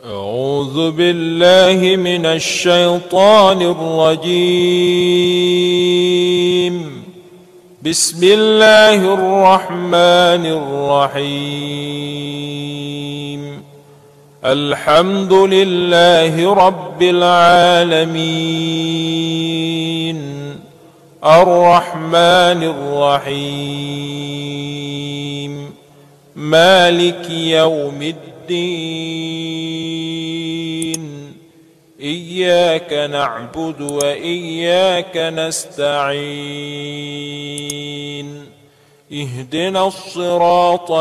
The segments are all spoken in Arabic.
أعوذ بالله من الشيطان الرجيم. بسم الله الرحمن الرحيم. الحمد لله رب العالمين، الرحمن الرحيم، مالك يوم الدين. إياك نعبد وإياك نستعين. اهدنا الصراط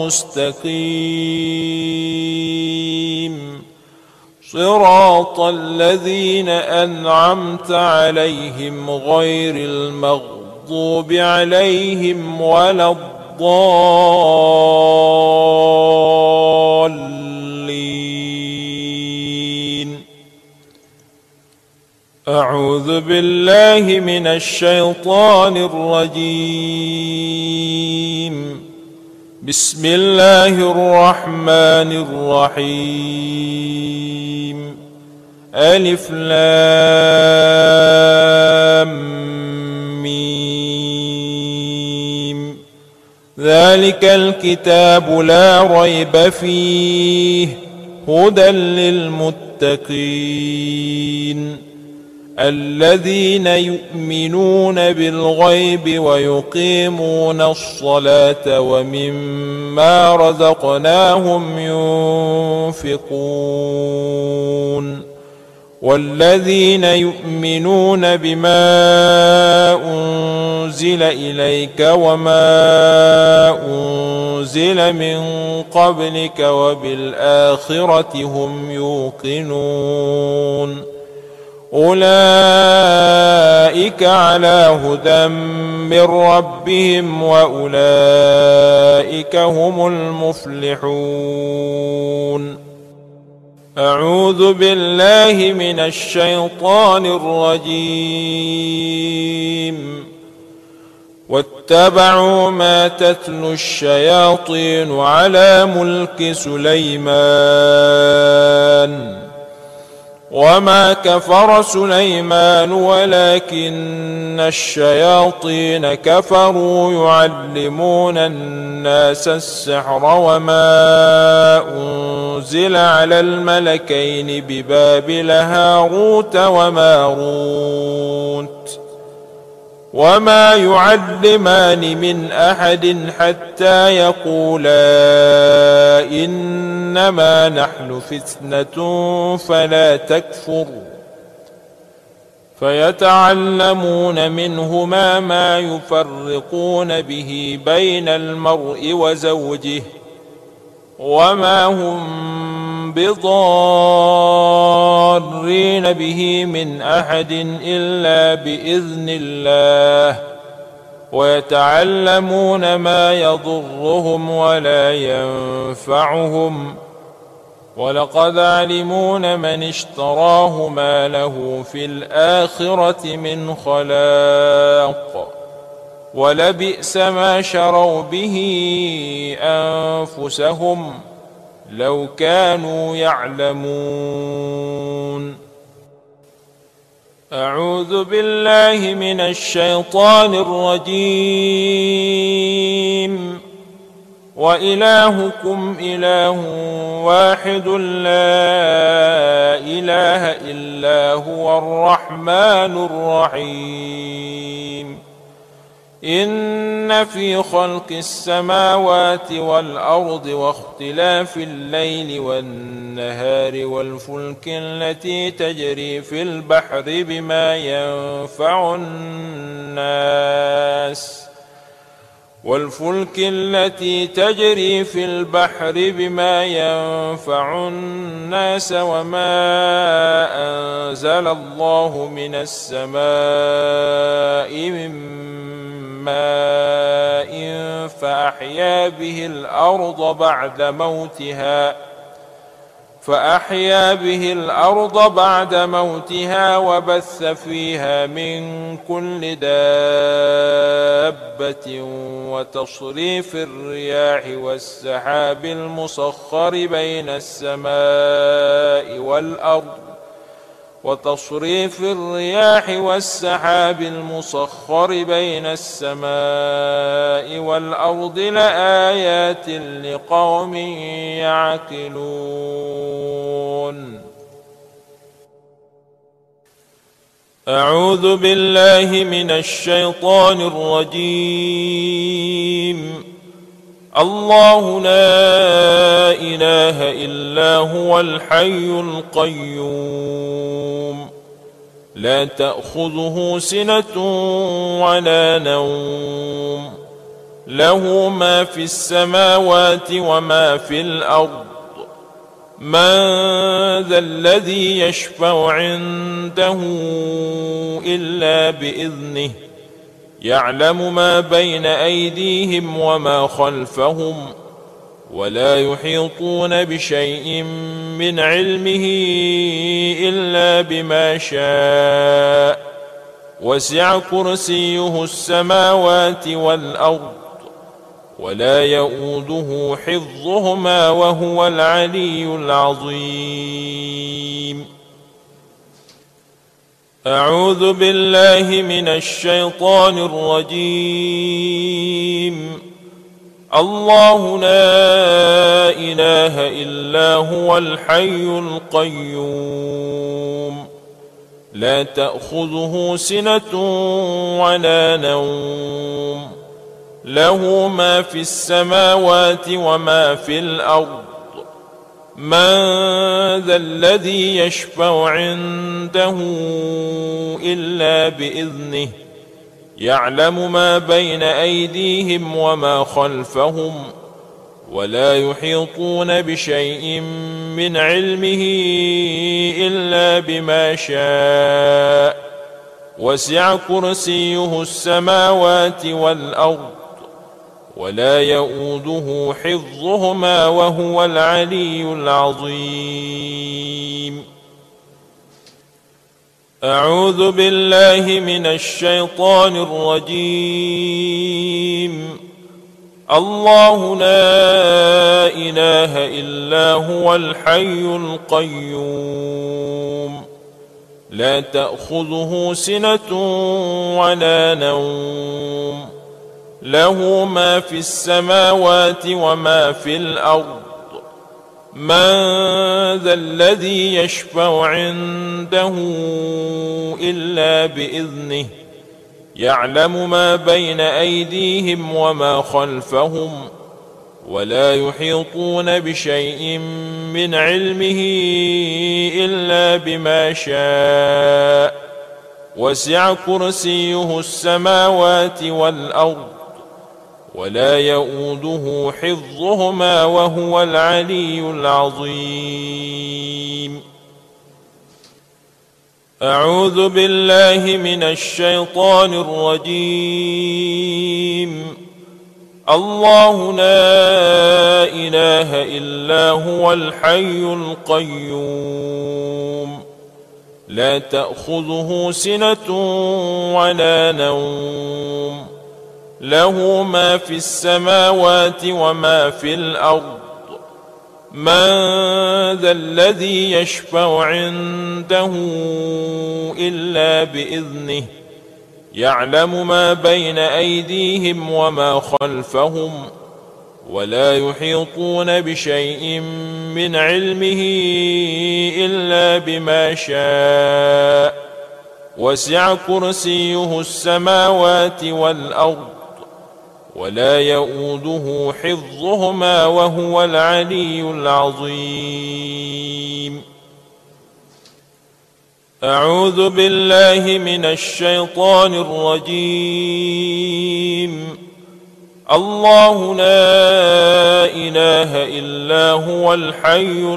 المستقيم، صراط الذين أنعمت عليهم غير المغضوب عليهم ولا الضالين. أعوذ بالله من الشيطان الرجيم. بسم الله الرحمن الرحيم. ألف لام ميم. ذلك الكتاب لا ريب فيه هدى للمتقين الذين يؤمنون بالغيب ويقيمون الصلاة ومما رزقناهم ينفقون والذين يؤمنون بما أنزل إليك وما أنزل من قبلك وبالآخرة هم يوقنون. أولئك على هدى من ربهم وأولئك هم المفلحون. أعوذ بالله من الشيطان الرجيم. واتبعوا ما تتلو الشياطين على ملك سليمان وما كفر سليمان ولكن الشياطين كفروا يعلمون الناس السحر وما أنزل على الملكين ببابل هاروت وماروت وما يعلمان من أحد حتى يقولا إنما نحن فتنة فلا تكفر فيتعلمون منهما ما يفرقون به بين المرء وزوجه وما هم بضارين به من أحد إلا بإذن الله ويتعلمون ما يضرهم ولا ينفعهم ولقد علمون من اشتراه ما له في الآخرة من خلاق ولبئس ما شروا به أنفسهم لو كانوا يعلمون. أعوذ بالله من الشيطان الرجيم. وإلهكم إله واحد لا إله إلا هو الرحمن الرحيم. إن في خلق السماوات والأرض واختلاف الليل والنهار والفلك التي تجري في البحر بما ينفع الناس وما أنزل الله من السماء من ماء فأحيا به الأرض بعد موتها وبث فيها من كل دابة وتصريف الرياح والسحاب المسخر بين السماء والأرض لآيات لقوم يعقلون. أعوذ بالله من الشيطان الرجيم. الله لا إله إلا هو الحي القيوم لا تأخذه سنة ولا نوم له ما في السماوات وما في الأرض من ذا الذي يشفع عنده إلا بإذنه يعلم ما بين أيديهم وما خلفهم ولا يحيطون بشيء من علمه إلا بما شاء وسع كرسيه السماوات والأرض ولا يؤوده حفظهما وهو العلي العظيم. أعوذ بالله من الشيطان الرجيم. الله لا إله إلا هو الحي القيوم لا تأخذه سنة ولا نوم له ما في السماوات وما في الأرض من ذا الذي يشفع عنده إلا بإذنه يعلم ما بين أيديهم وما خلفهم ولا يحيطون بشيء من علمه إلا بما شاء وسع كرسيه السماوات والأرض ولا يؤوده حفظهما وهو العلي العظيم. أعوذ بالله من الشيطان الرجيم. الله لا إله إلا هو الحي القيوم لا تأخذه سنة ولا نوم له ما في السماوات وما في الأرض من ذا الذي يشفع عنده إلا بإذنه يعلم ما بين أيديهم وما خلفهم ولا يحيطون بشيء من علمه إلا بما شاء وسع كرسيه السماوات والأرض ولا يؤوده حفظهما وهو العلي العظيم. أعوذ بالله من الشيطان الرجيم. الله لا إله إلا هو الحي القيوم لا تأخذه سنة ولا نوم له ما في السماوات وما في الأرض من ذا الذي يشفع عنده إلا بإذنه يعلم ما بين أيديهم وما خلفهم ولا يحيطون بشيء من علمه إلا بما شاء وسع كرسيه السماوات والأرض ولا يؤوده حفظهما وهو العلي العظيم. أعوذ بالله من الشيطان الرجيم. الله لا إله إلا هو الحي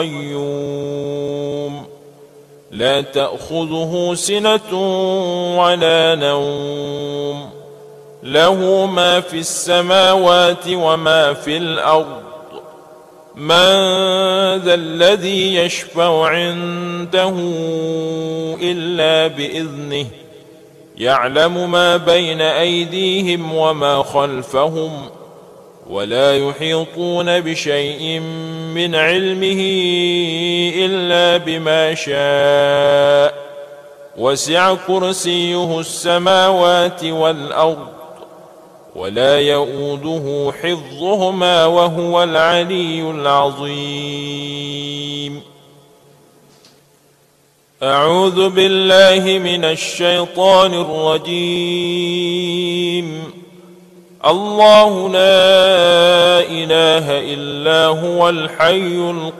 القيوم لا تأخذه سنة ولا نوم له ما في السماوات وما في الأرض من ذا الذي يشفع عنده إلا بإذنه يعلم ما بين أيديهم وما خلفهم ولا يحيطون بشيء من علمه إلا بما شاء وسع كرسيه السماوات والأرض ولا يؤوده حفظهما وهو العلي العظيم. أعوذ بالله من الشيطان الرجيم. الله لا إله إلا هو الحي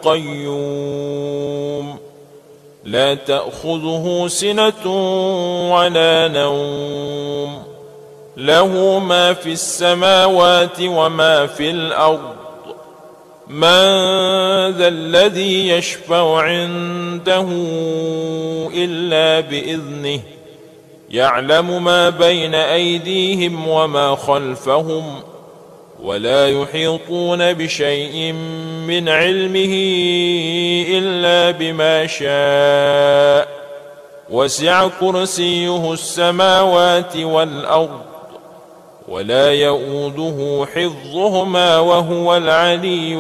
القيوم لا تأخذه سنة ولا نوم له ما في السماوات وما في الأرض من ذا الذي يشفع عنده إلا بإذنه يعلم ما بين أيديهم وما خلفهم ولا يحيطون بشيء من علمه إلا بما شاء وسع كرسيه السماوات والأرض ولا يؤوده حفظهما وهو العلي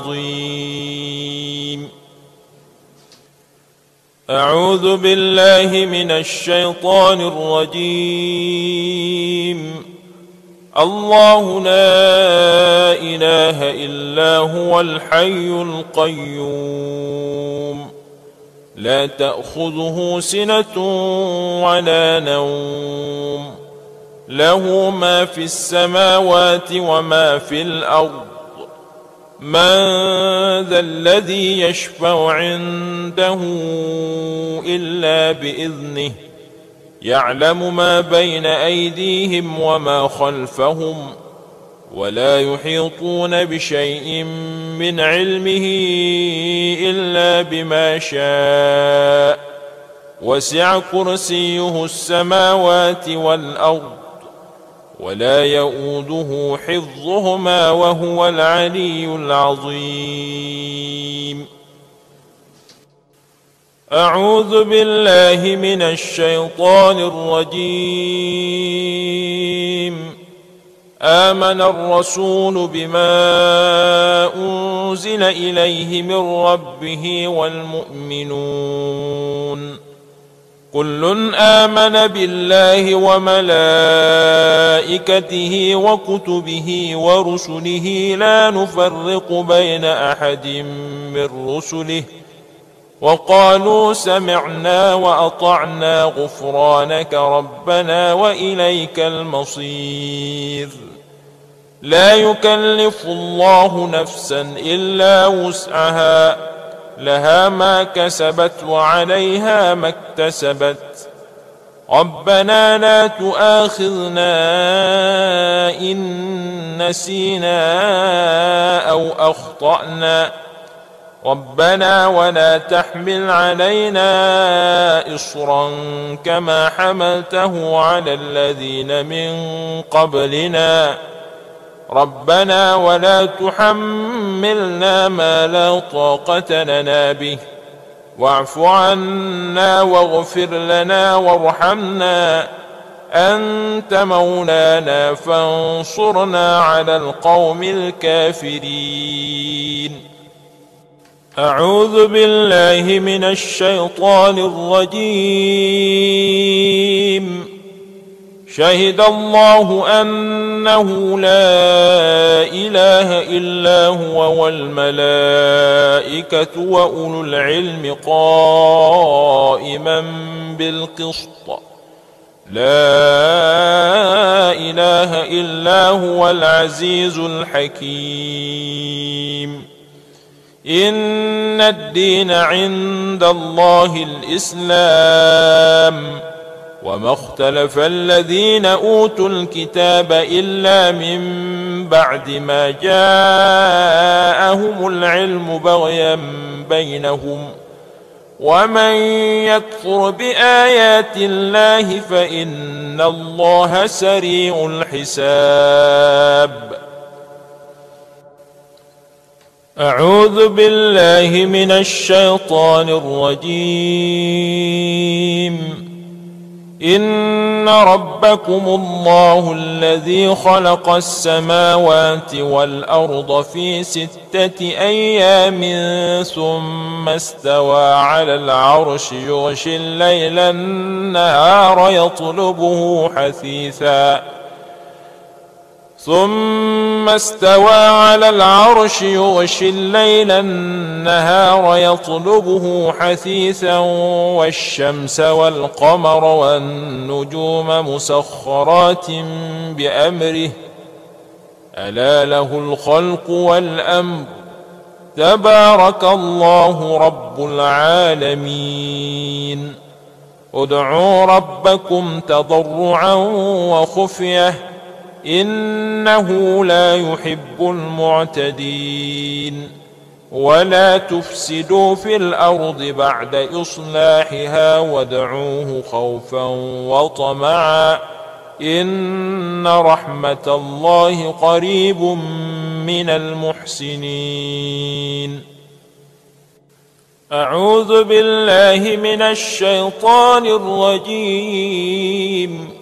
العظيم. أعوذ بالله من الشيطان الرجيم. الله لا إله إلا هو الحي القيوم لا تأخذه سنة ولا نوم له ما في السماوات وما في الأرض من ذا الذي يشفع عنده إلا بإذنه يعلم ما بين أيديهم وما خلفهم ولا يحيطون بشيء من علمه إلا بما شاء وسع كرسيه السماوات والأرض ولا يؤوده حفظهما وهو العلي العظيم. أعوذ بالله من الشيطان الرجيم. آمن الرسول بما أنزل إليه من ربه والمؤمنون كل آمن بالله وملائكته وكتبه ورسله لا نفرق بين أحد من رسله وقالوا سمعنا وأطعنا غفرانك ربنا وإليك المصير. لا يكلف الله نفسا إلا وسعها لها ما كسبت وعليها ما اكتسبت ربنا لا تؤاخذنا إن نسينا أو أخطأنا ربنا ولا تحمل علينا إصرا كما حملته على الذين من قبلنا ربنا ولا تحملنا ما لا طاقة لنا به واعف عنا واغفر لنا وارحمنا أنت مولانا فانصرنا على القوم الكافرين. أعوذ بالله من الشيطان الرجيم. شهد الله أنه لا إله إلا هو والملائكة وأولو العلم قائما بالقسط لا إله إلا هو العزيز الحكيم. إن الدين عند الله الإسلام وما اختلف الذين أوتوا الكتاب إلا من بعد ما جاءهم العلم بغيا بينهم ومن يكفر بآيات الله فإن الله سريع الحساب. أعوذ بالله من الشيطان الرجيم. إن ربكم الله الذي خلق السماوات والأرض في 6 أيام ثم استوى على العرش يغشي الليل النهار يطلبه حثيثا والشمس والقمر والنجوم مسخرات بأمره ألا له الخلق والأمر تبارك الله رب العالمين. ادعوا ربكم تضرعا وخفية إنه لا يحب المعتدين. ولا تفسدوا في الأرض بعد إصلاحها وادعوه خوفا وطمعا إن رحمة الله قريب من المحسنين. أعوذ بالله من الشيطان الرجيم.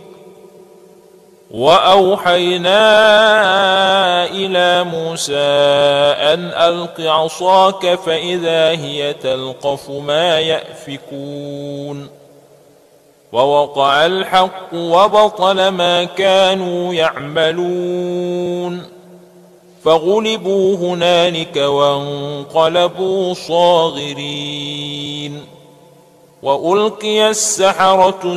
وأوحينا إلى موسى أن ألق عصاك فإذا هي تلقف ما يأفكون ووقع الحق وبطل ما كانوا يعملون فغلبوا هنالك وانقلبوا صاغرين وألقي السحرة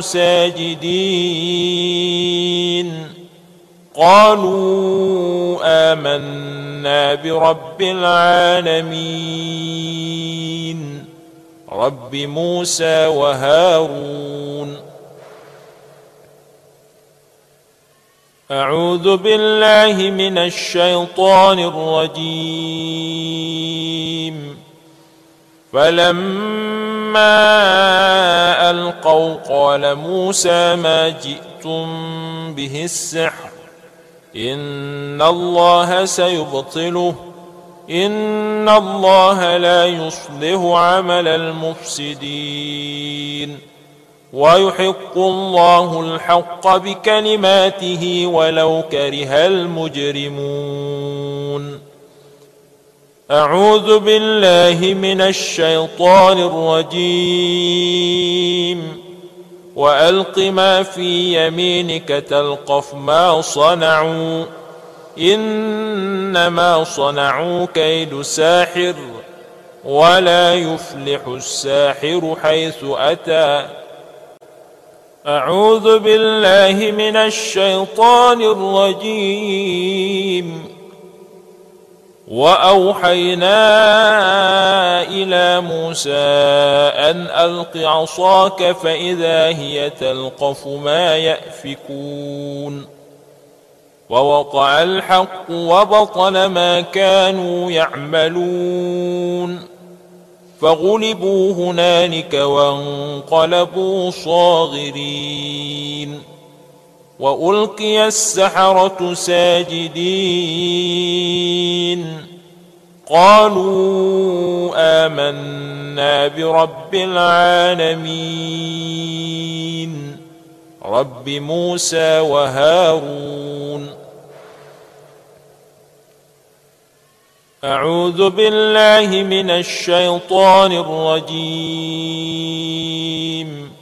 ساجدين قالوا آمنا برب العالمين رب موسى وهارون. أعوذ بالله من الشيطان الرجيم. فلما ألقوا قال موسى ما جئتم به السحر إن الله سيبطله إن الله لا يصلح عمل المفسدين ويحق الله الحق بكلماته ولو كره المجرمون. أعوذ بالله من الشيطان الرجيم. وألق ما في يمينك تلقف ما صنعوا إنما صنعوا كيد ساحر ولا يفلح الساحر حيث أتى. أعوذ بالله من الشيطان الرجيم. وأوحينا إلى موسى أن ألق عصاك فإذا هي تلقف ما يأفكون ووقع الحق وبطل ما كانوا يعملون فغلبوا هنالك وانقلبوا صاغرين وألقي السحرة ساجدين قالوا آمنا برب العالمين رب موسى وهارون. أعوذ بالله من الشيطان الرجيم.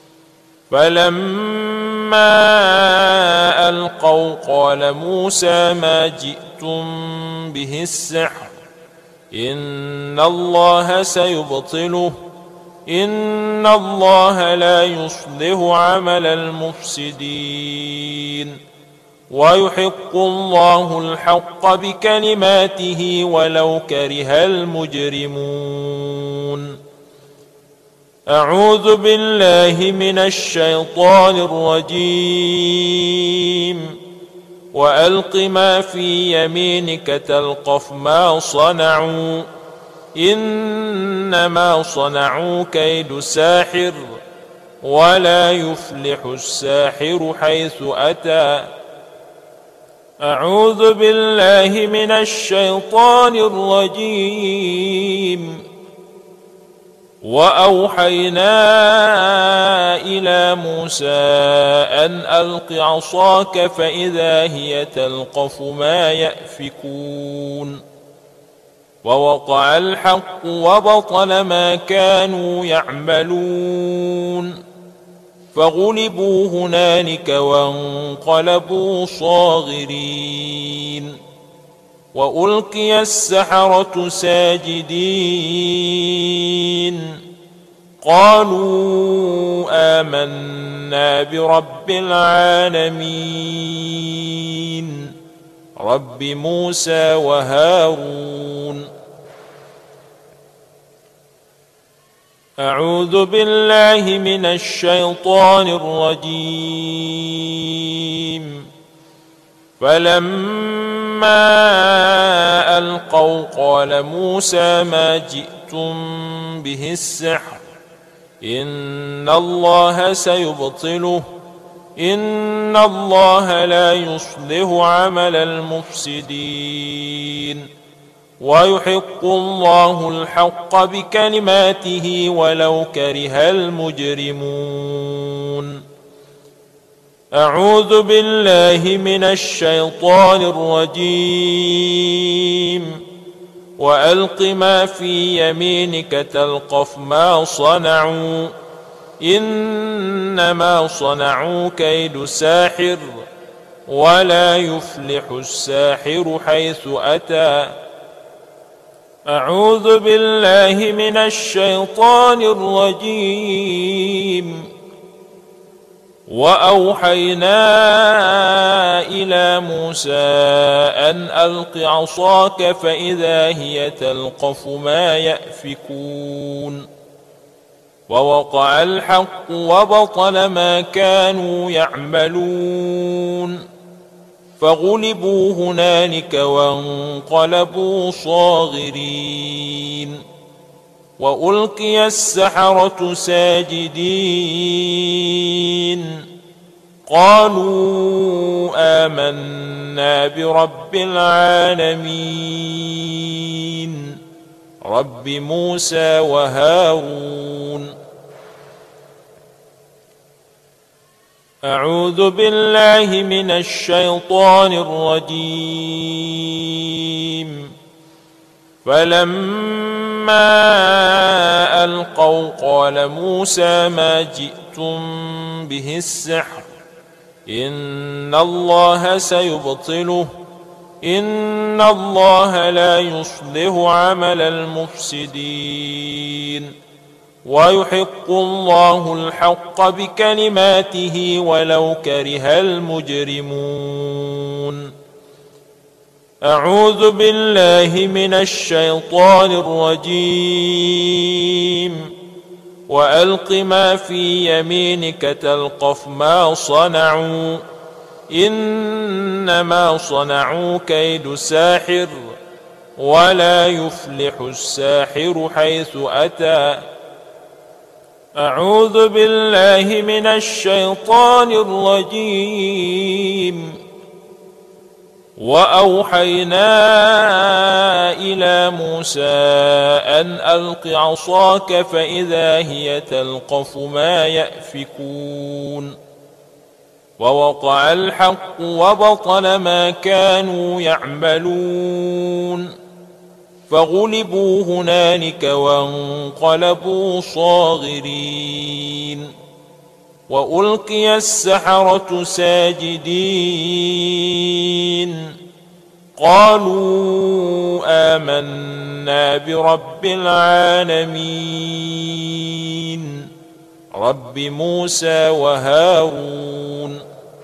فلما ألقوا قال موسى ما جئتم به السحر إن الله سيبطله إن الله لا يصلح عمل المفسدين ويحق الله الحق بكلماته ولو كره المجرمون. أعوذ بالله من الشيطان الرجيم. وألق ما في يمينك تلقف ما صنعوا إنما صنعوا كيد ساحر ولا يفلح الساحر حيث أتى. أعوذ بالله من الشيطان الرجيم. وأوحينا إلى موسى أن ألق عصاك فإذا هي تلقف ما يأفكون ووقع الحق وبطل ما كانوا يعملون فغلبوا هنالك وانقلبوا صاغرين وألقي السحرة ساجدين قالوا آمنا برب العالمين رب موسى وهارون. أعوذ بالله من الشيطان الرجيم. فلما ألقوا قال موسى ما جئتم به السحر إن الله سيبطله إن الله لا يصلح عمل المفسدين ويحق الله الحق بكلماته ولو كره المجرمون. أعوذ بالله من الشيطان الرجيم. وألق ما في يمينك تلقف ما صنعوا إنما صنعوا كيد ساحر ولا يفلح الساحر حيث أتى. أعوذ بالله من الشيطان الرجيم. وأوحينا إلى موسى أن ألق عصاك فإذا هي تلقف ما يأفكون ووقع الحق وبطل ما كانوا يعملون فغلبوا هنالك وانقلبوا صاغرين وألقي السحرة ساجدين قالوا آمنا برب العالمين رب موسى وهارون. أعوذ بالله من الشيطان الرجيم. فلما ألقوا قال موسى ما جئتم به السحر إن الله سيبطله إن الله لا يصلح عمل المفسدين ويحق الله الحق بكلماته ولو كره المجرمون. أعوذ بالله من الشيطان الرجيم. وألق ما في يمينك تلقف ما صنعوا إنما صنعوا كيد ساحر ولا يفلح الساحر حيث أتى. أعوذ بالله من الشيطان الرجيم. وأوحينا إلى موسى أن ألق عصاك فإذا هي تلقف ما يأفكون ووقع الحق وبطل ما كانوا يعملون فغلبوا هنالك وانقلبوا صاغرين وألقي السحرة ساجدين قالوا آمنا برب العالمين رب موسى وهارون.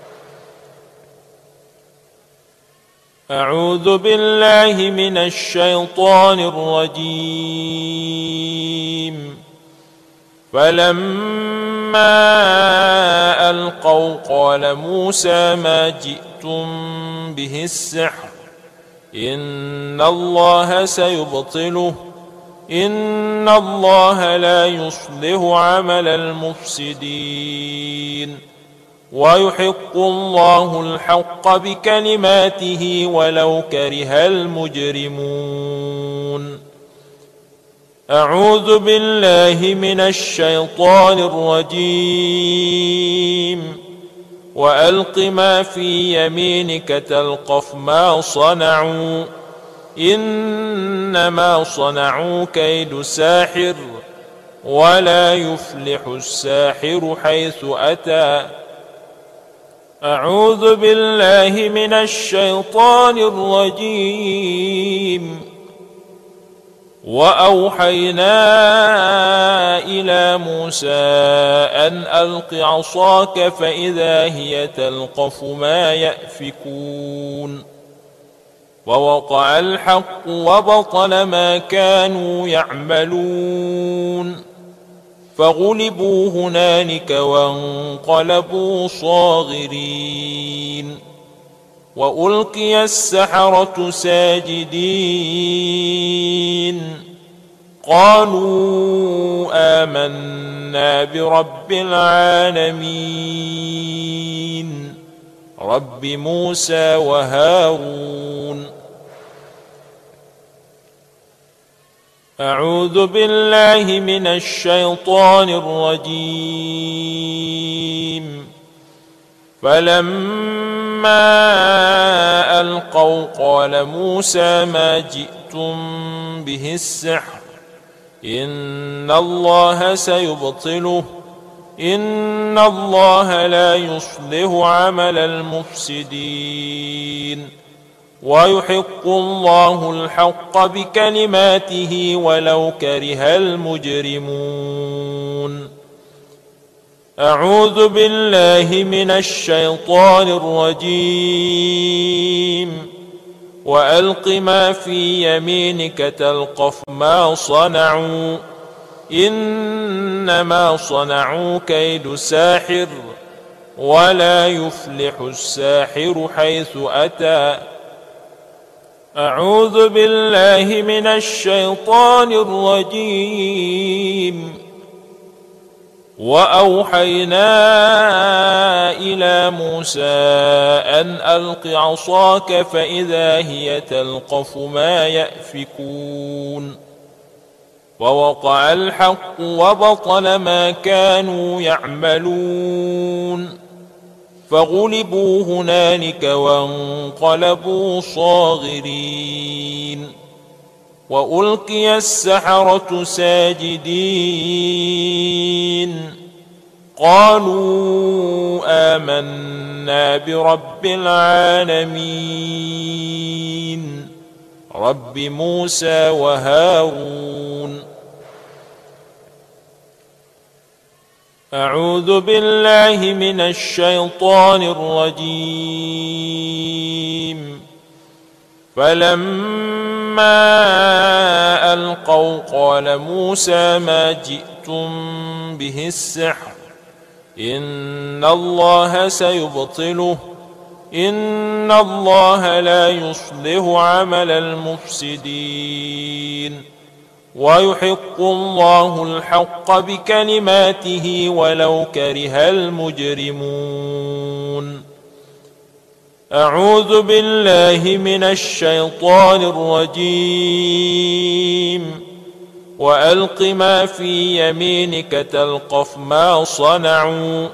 أعوذ بالله من الشيطان الرجيم. فلما ألقوا قال موسى ما جئتم به السحر إن الله سيبطله إن الله لا يصلح عمل المفسدين ويحق الله الحق بكلماته ولو كره المجرمون. أعوذ بالله من الشيطان الرجيم. وألق ما في يمينك تلقف ما صنعوا إنما صنعوا كيد ساحر ولا يفلح الساحر حيث أتى. أعوذ بالله من الشيطان الرجيم. وأوحينا إلى موسى أن ألق عصاك فإذا هي تلقف ما يأفكون. ووقع الحق وبطل ما كانوا يعملون. فغلبوا هنالك وانقلبوا صاغرين. وألقي السحرة ساجدين قالوا آمنا برب العالمين رب موسى وهارون. أعوذ بالله من الشيطان الرجيم. فلما ألقوا قال موسى ما جئتم به السحر إن الله سيبطله إن الله لا يصلح عمل المفسدين ويحق الله الحق بكلماته ولو كره المجرمون. أعوذ بالله من الشيطان الرجيم. وألق ما في يمينك تلقف ما صنعوا إنما صنعوا كيد ساحر ولا يفلح الساحر حيث أتى. أعوذ بالله من الشيطان الرجيم. وأوحينا إلى موسى أن ألق عصاك فإذا هي تلقف ما يأفكون. ووقع الحق وبطل ما كانوا يعملون. فغلبوا هنالك وانقلبوا صاغرين. وألقي السحرة ساجدين قالوا آمنا برب العالمين رب موسى وهارون. أعوذ بالله من الشيطان الرجيم. فلما ألقوا قال موسى ما جئتم به السحر إن الله سيبطله إن الله لا يصلح عمل المفسدين ويحق الله الحق بكلماته ولو كره المجرمون. أعوذ بالله من الشيطان الرجيم. وألق ما في يمينك تلقف ما صنعوا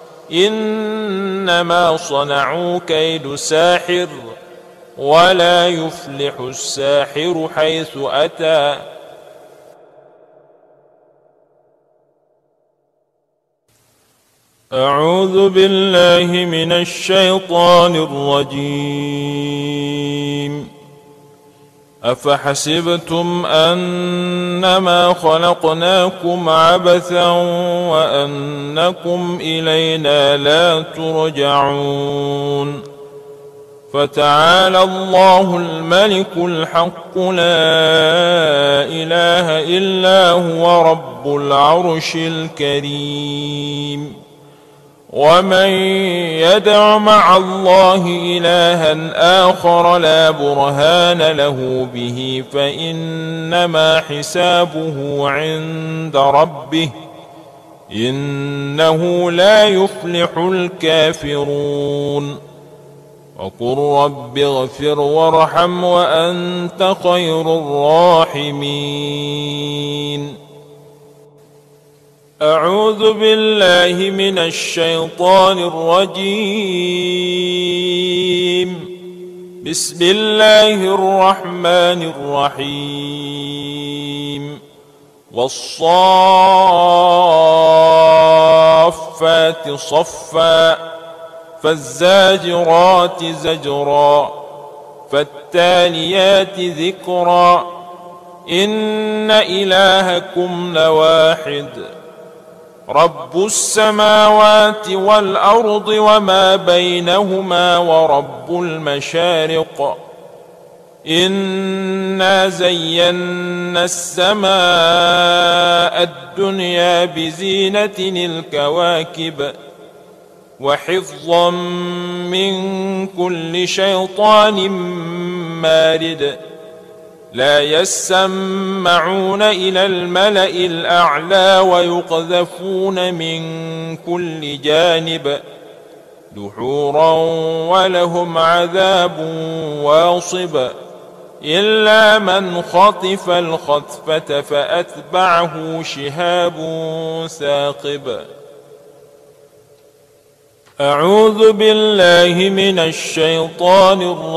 إنما صنعوا كيد ساحر ولا يفلح الساحر حيث أتى. أعوذ بالله من الشيطان الرجيم. أفحسبتم أنما خلقناكم عبثا وأنكم إلينا لا ترجعون. فتعالى الله الملك الحق لا إله إلا هو رب العرش الكريم. ومن يدع مع الله إلها آخر لا برهان له به فإنما حسابه عند ربه إنه لا يفلح الكافرون. وقل رب اغفر وارحم وأنت خير الراحمين. أعوذ بالله من الشيطان الرجيم. بسم الله الرحمن الرحيم. والصافات صفا فالزاجرات زجرا فالتاليات ذكرا إن إلهكم لواحد رب السماوات والأرض وما بينهما ورب المشارق. إنا زينا السماء الدنيا بزينة الكواكب وحفظا من كل شيطان مارد. لا يسمعون إلى الملأ الأعلى ويقذفون من كل جانب دحورا ولهم عذاب واصب إلا من خطف الخطفة فأتبعه شهاب ثاقب. أعوذ بالله من الشيطان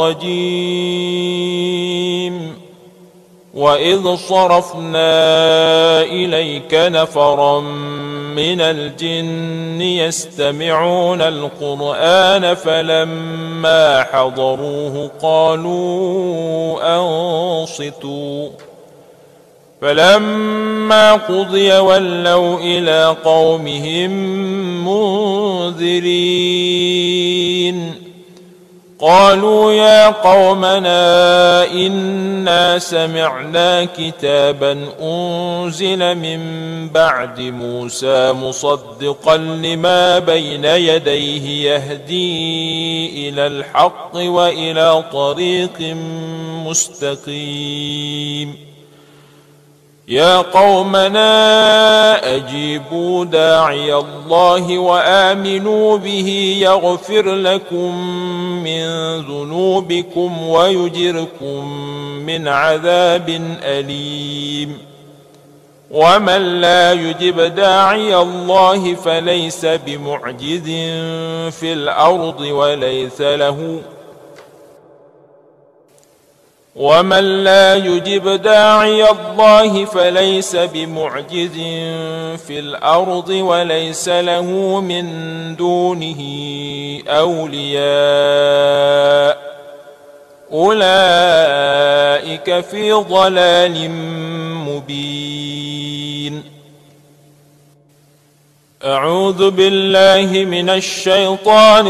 الرجيم. وإذ صرفنا إليك نفرا من الجن يستمعون القرآن فلما حضروه قالوا أنصتوا فلما قضي ولوا إلى قومهم منذرين. قالوا يا قومنا إنا سمعنا كتابا أنزل من بعد موسى مصدقا لما بين يديه يهدي إلى الحق وإلى طريق مستقيم. يا قومنا أجيبوا داعي الله وآمنوا به يغفر لكم من ذنوبكم ويجركم من عذاب أليم. ومن لا يجب داعي الله فليس بمعجز في الأرض وليس له من دونه أولياء أولئك في ضلال مبين. أعوذ بالله من الشيطان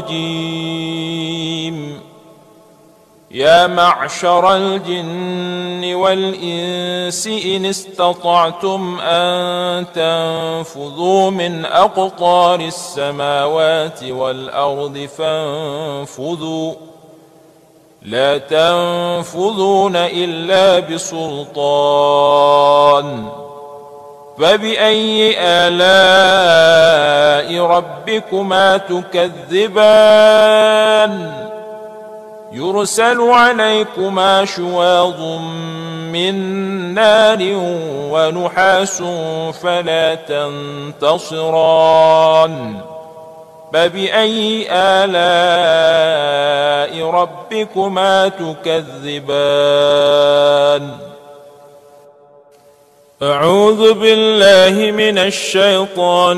الرجيم. يا معشر الجن والإنس إن استطعتم أن تنفذوا من أقطار السماوات والأرض فانفذوا لا تنفذون إلا بسلطان. فبأي آلاء ربكما تكذبان؟ يرسل عليكما شواظ من نار ونحاس فلا تنتصران. فبأي آلاء ربكما تكذبان؟ أعوذ بالله من الشيطان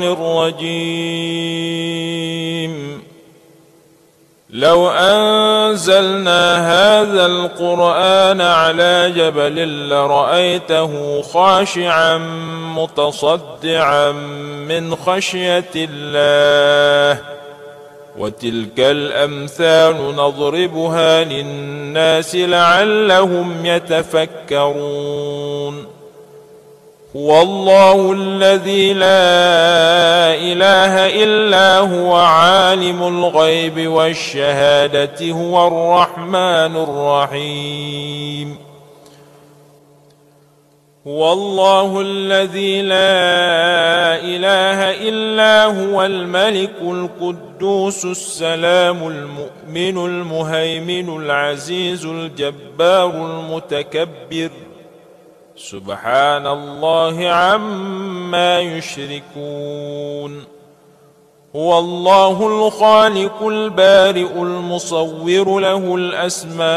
الرجيم. لو أنزلنا هذا القرآن على جبل لرأيته خاشعا متصدعا من خشية الله. وتلك الأمثال نضربها للناس لعلهم يتفكرون. هو الله الذي لا إله إلا هو عالم الغيب والشهادة هو الرحمن الرحيم. هو الله الذي لا إله إلا هو الملك القدوس السلام المؤمن المهيمن العزيز الجبار المتكبر سبحان الله عما يشركون هو الله الخالق البارئ المصور له الأسماء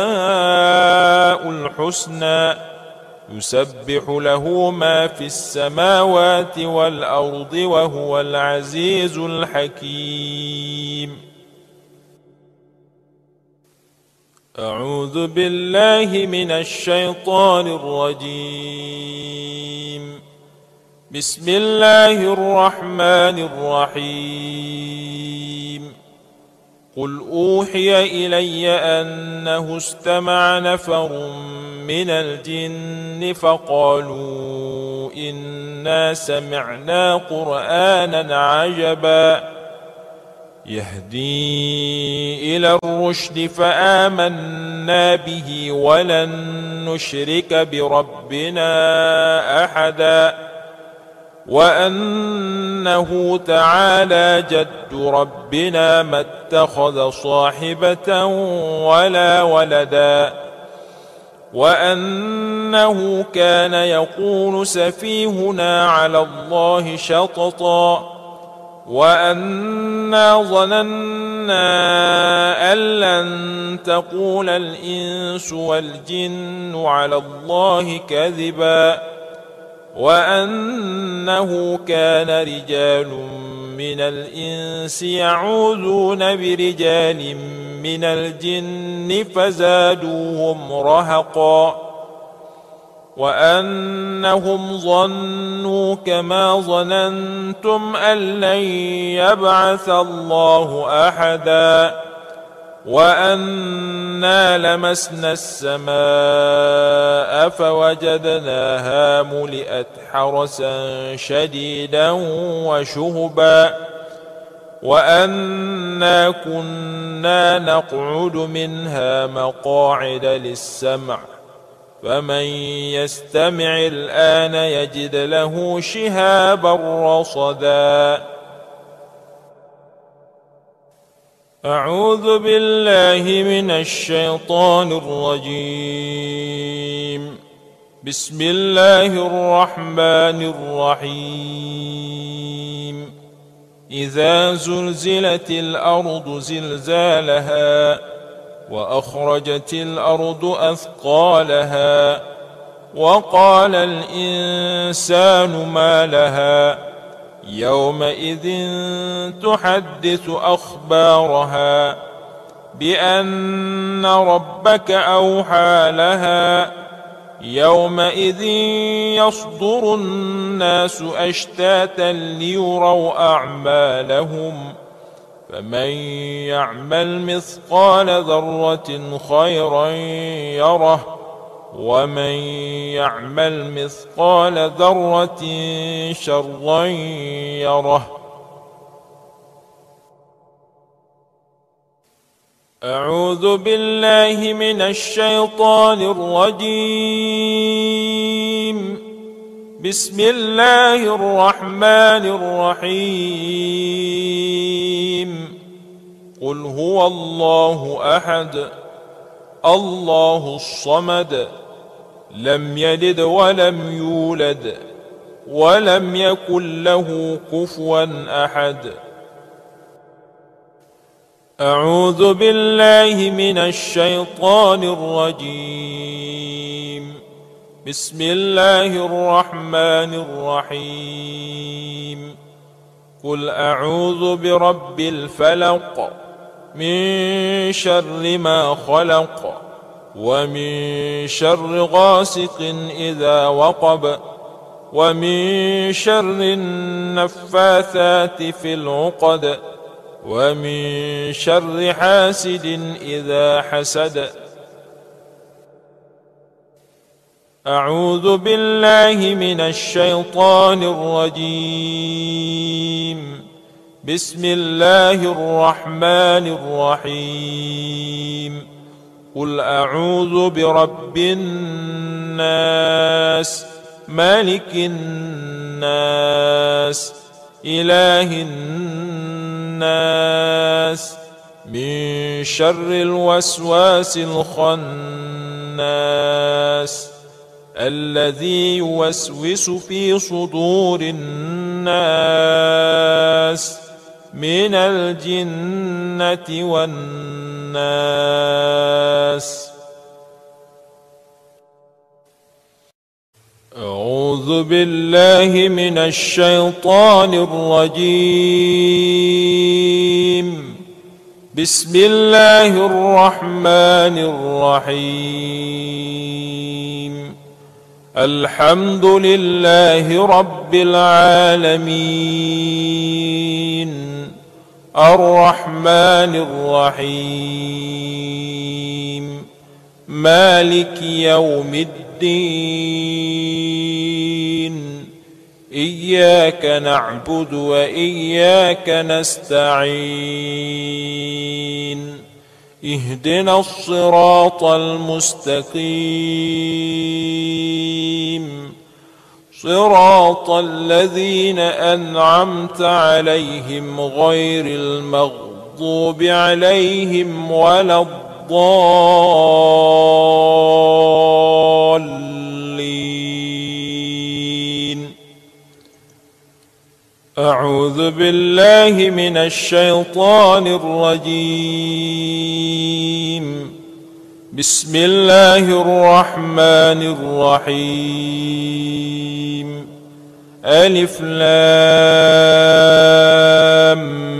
الحسنى يسبح له ما في السماوات والأرض وهو العزيز الحكيم أعوذ بالله من الشيطان الرجيم بسم الله الرحمن الرحيم قل أوحي إلي أنه استمع نفر من الجن فقالوا إنا سمعنا قرآنا عجبا يهدي إلى الرشد فآمنا به ولن نشرك بربنا أحدا وأنه تعالى جد ربنا ما اتخذ صاحبة ولا ولدا وأنه كان يقول سفيهنا على الله شططا وأنا ظننا أن لن تقول الإنس والجن على الله كذبا وأنه كان رجال من الإنس يعوذون برجال من الجن فزادوهم رهقا وأنهم ظنوا كما ظننتم أن لن يبعث الله أحدا وأنا لمسنا السماء فوجدناها ملئت حرسا شديدا وشهبا وأنا كنا نقعد منها مقاعد للسمع فمن يستمع الآن يجد له شهابا رصدا أعوذ بالله من الشيطان الرجيم بسم الله الرحمن الرحيم إذا زلزلت الأرض زلزالها وأخرجت الأرض أثقالها وقال الإنسان ما لها يومئذ تحدث أخبارها بأن ربك أوحى لها يومئذ يصدر الناس أشتاتا ليروا أعمالهم فمن يعمل مثقال ذرة خيرا يره ومن يعمل مثقال ذرة شرا يره أعوذ بالله من الشيطان الرجيم بسم الله الرحمن الرحيم قل هو الله أحد الله الصمد لم يلد ولم يولد ولم يكن له كفوا أحد أعوذ بالله من الشيطان الرجيم بسم الله الرحمن الرحيم قل أعوذ برب الفلق من شر ما خلق ومن شر غاسق إذا وقب ومن شر النفاثات في العقد ومن شر حاسد إذا حسد أعوذ بالله من الشيطان الرجيم بسم الله الرحمن الرحيم قل أعوذ برب الناس مالك الناس إله الناس من شر الوسواس الخناس الذي يوسوس في صدور الناس من الجنة والناس. أعوذ بالله من الشيطان الرجيم. بسم الله الرحمن الرحيم. الحمد لله رب العالمين الرحمن الرحيم مالك يوم الدين إياك نعبد وإياك نستعين اهدنا الصراط المستقيم صراط الذين أنعمت عليهم غير المغضوب عليهم ولا الضالين. أعوذ بالله من الشيطان الرجيم. بسم الله الرحمن الرحيم. ألف لام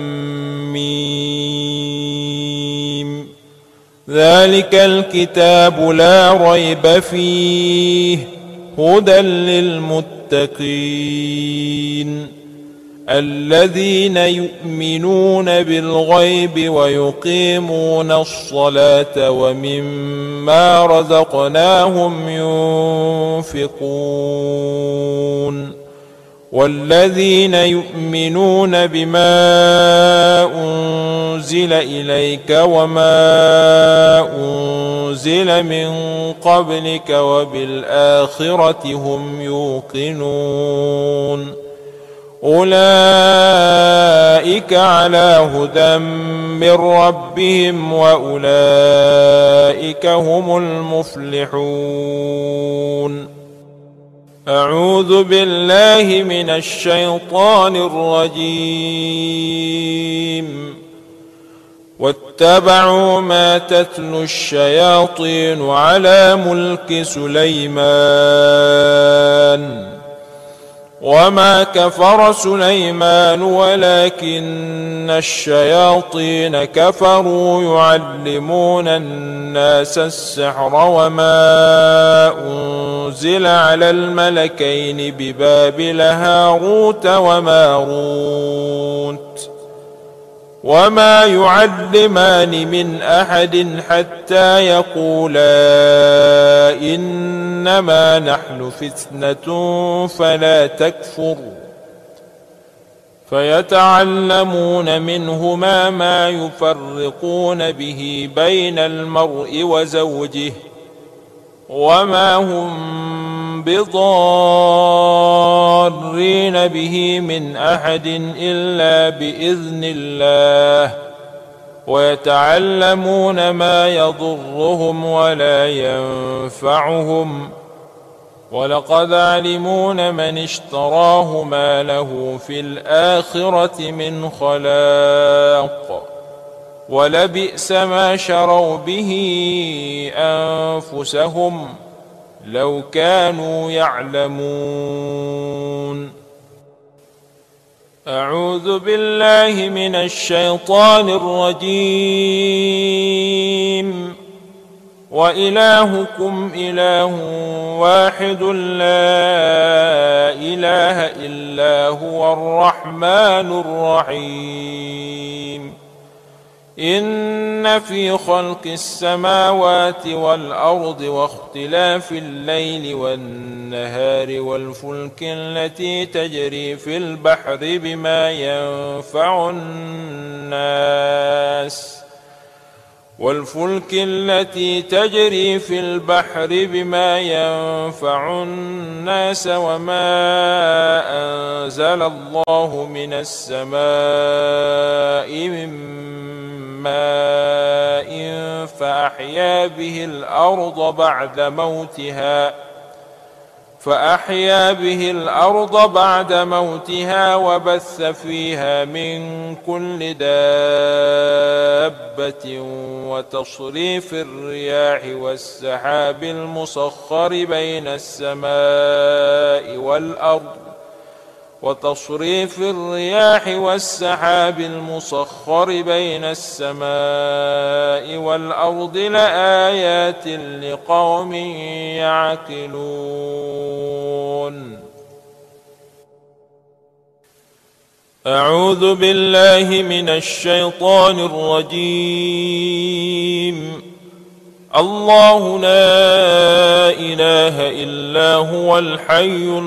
ميم ذلك الكتاب لا ريب فيه هدى للمتقين الذين يؤمنون بالغيب ويقيمون الصلاة ومما رزقناهم ينفقون والذين يؤمنون بما أنزل إليك وما أنزل من قبلك وبالآخرة هم يوقنون أولئك على هدى من ربهم وأولئك هم المفلحون. أعوذ بالله من الشيطان الرجيم. واتبعوا ما تتلو الشياطين على ملك سليمان وما كفر سليمان ولكن الشياطين كفروا يعلمون الناس السحر وما أنزل على الملكين ببابل هاروت وماروت وما يعلمان من أحد حتى يقولا إنما نحن فتنة فلا تكفر فيتعلمون منهما ما يفرقون به بين المرء وزوجه وما هم بضارين به من أحد إلا بإذن الله ويتعلمون ما يضرهم ولا ينفعهم ولقد علمون من اشتراه ما له في الآخرة من خلاق ولبئس ما شروا به أنفسهم لو كانوا يعلمون. أعوذ بالله من الشيطان الرجيم. وإلهكم إله واحد لا إله إلا هو الرحمن الرحيم. إن في خلق السماوات والأرض واختلاف الليل والنهار والفلك التي تجري في البحر بما ينفع الناس والفلك التي تجري في البحر بما ينفع الناس وما أنزل الله من السماء من ماء فأحيا به الأرض بعد موتها وبث فيها من كل دابة وتصريف الرياح والسحاب المسخر بين السماء والأرض لآيات لقوم يعقلون. أعوذ بالله من الشيطان الرجيم. الله لا إله إلا هو الحي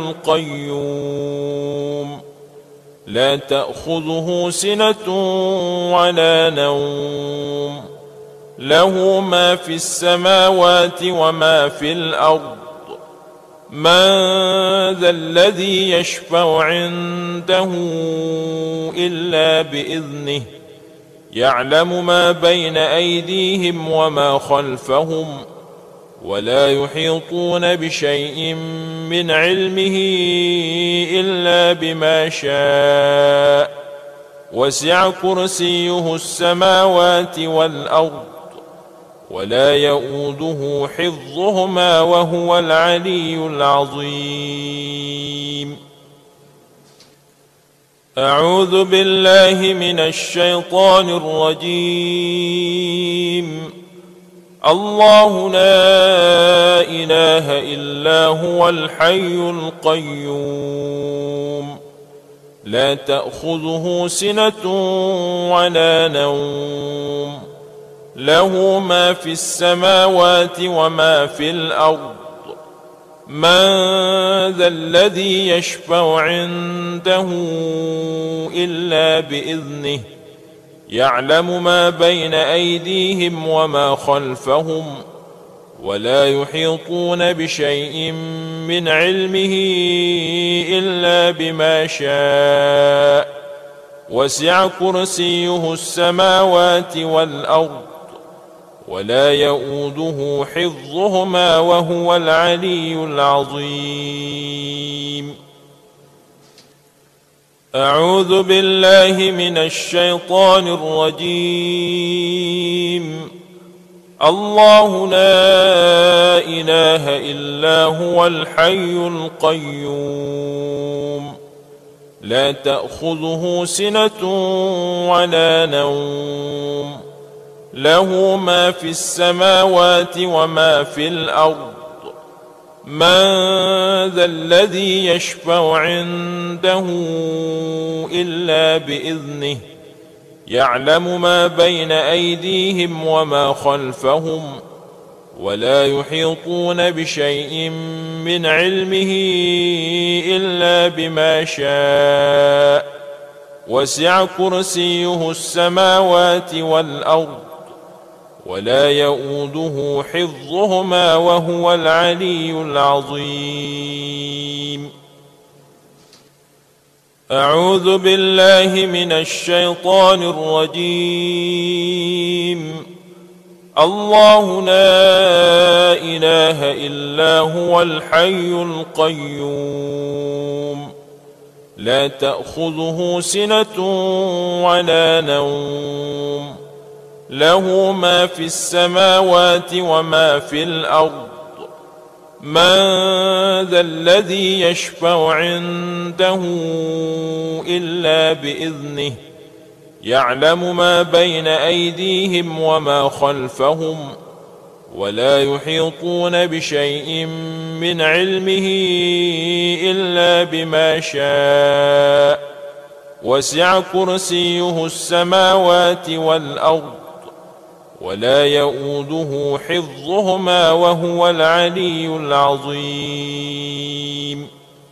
القيوم لا تأخذه سنة ولا نوم له ما في السماوات وما في الأرض من ذا الذي يشفع عنده إلا بإذنه يعلم ما بين أيديهم وما خلفهم ولا يحيطون بشيء من علمه إلا بما شاء وسع كرسيه السماوات والأرض ولا يؤوده حفظهما وهو العلي العظيم. أعوذ بالله من الشيطان الرجيم. الله لا إله إلا هو الحي القيوم لا تأخذه سنة ولا نوم له ما في السماوات وما في الأرض من ذا الذي يشفع عنده إلا بإذنه يعلم ما بين أيديهم وما خلفهم ولا يحيطون بشيء من علمه إلا بما شاء وسع كرسيه السماوات والأرض ولا يؤوده حفظهما وهو العلي العظيم. أعوذ بالله من الشيطان الرجيم. الله لا إله إلا هو الحي القيوم لا تأخذه سنة ولا نوم له ما في السماوات وما في الأرض من ذا الذي يشفع عنده إلا بإذنه يعلم ما بين أيديهم وما خلفهم ولا يحيطون بشيء من علمه إلا بما شاء وسع كرسيه السماوات والأرض ولا يؤوده حفظهما وهو العلي العظيم. أعوذ بالله من الشيطان الرجيم. الله لا إله إلا هو الحي القيوم لا تأخذه سنة ولا نوم له ما في السماوات وما في الأرض من ذا الذي يشفع عنده إلا بإذنه يعلم ما بين أيديهم وما خلفهم ولا يحيطون بشيء من علمه إلا بما شاء وسع كرسيه السماوات والأرض ولا يؤوده حفظهما وهو العلي العظيم.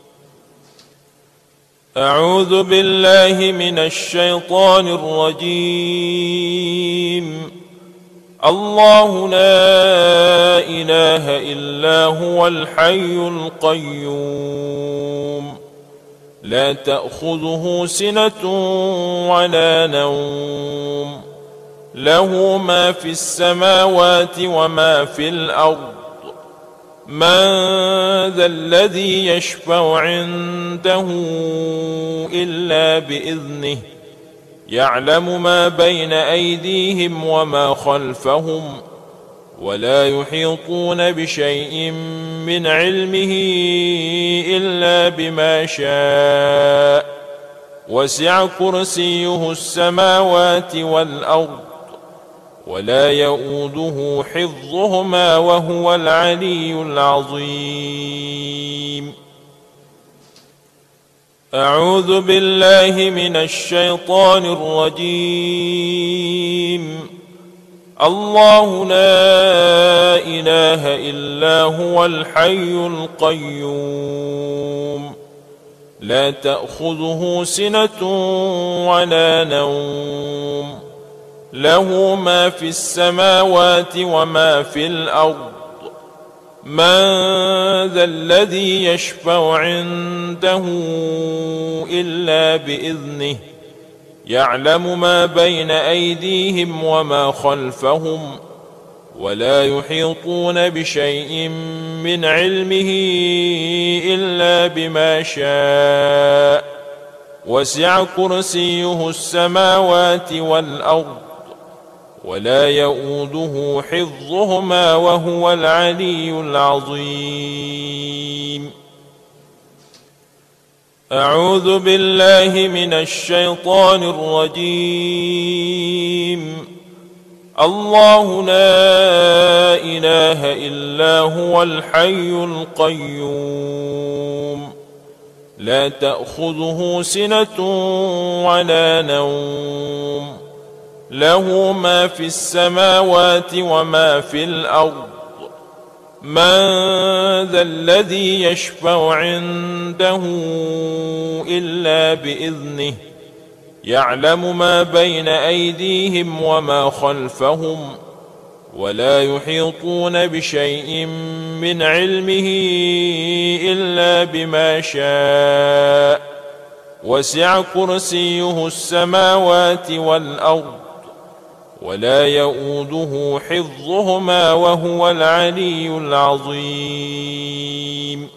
أعوذ بالله من الشيطان الرجيم. الله لا إله إلا هو الحي القيوم لا تأخذه سنة ولا نوم له ما في السماوات وما في الأرض من ذا الذي يشفع عنده إلا بإذنه يعلم ما بين أيديهم وما خلفهم ولا يحيطون بشيء من علمه إلا بما شاء وسع كرسيه السماوات والأرض ولا يؤوده حفظهما وهو العلي العظيم. أعوذ بالله من الشيطان الرجيم. الله لا إله إلا هو الحي القيوم لا تأخذه سنة ولا نوم له ما في السماوات وما في الأرض من ذا الذي يشفع عنده إلا بإذنه يعلم ما بين أيديهم وما خلفهم ولا يحيطون بشيء من علمه إلا بما شاء وسع كرسيه السماوات والأرض ولا يؤوده حفظهما وهو العلي العظيم. أعوذ بالله من الشيطان الرجيم. الله لا إله إلا هو الحي القيوم لا تأخذه سنة ولا نوم له ما في السماوات وما في الأرض من ذا الذي يشفع عنده إلا بإذنه يعلم ما بين أيديهم وما خلفهم ولا يحيطون بشيء من علمه إلا بما شاء وسع كرسيه السماوات والأرض ولا يؤوده حفظهما وهو العلي العظيم.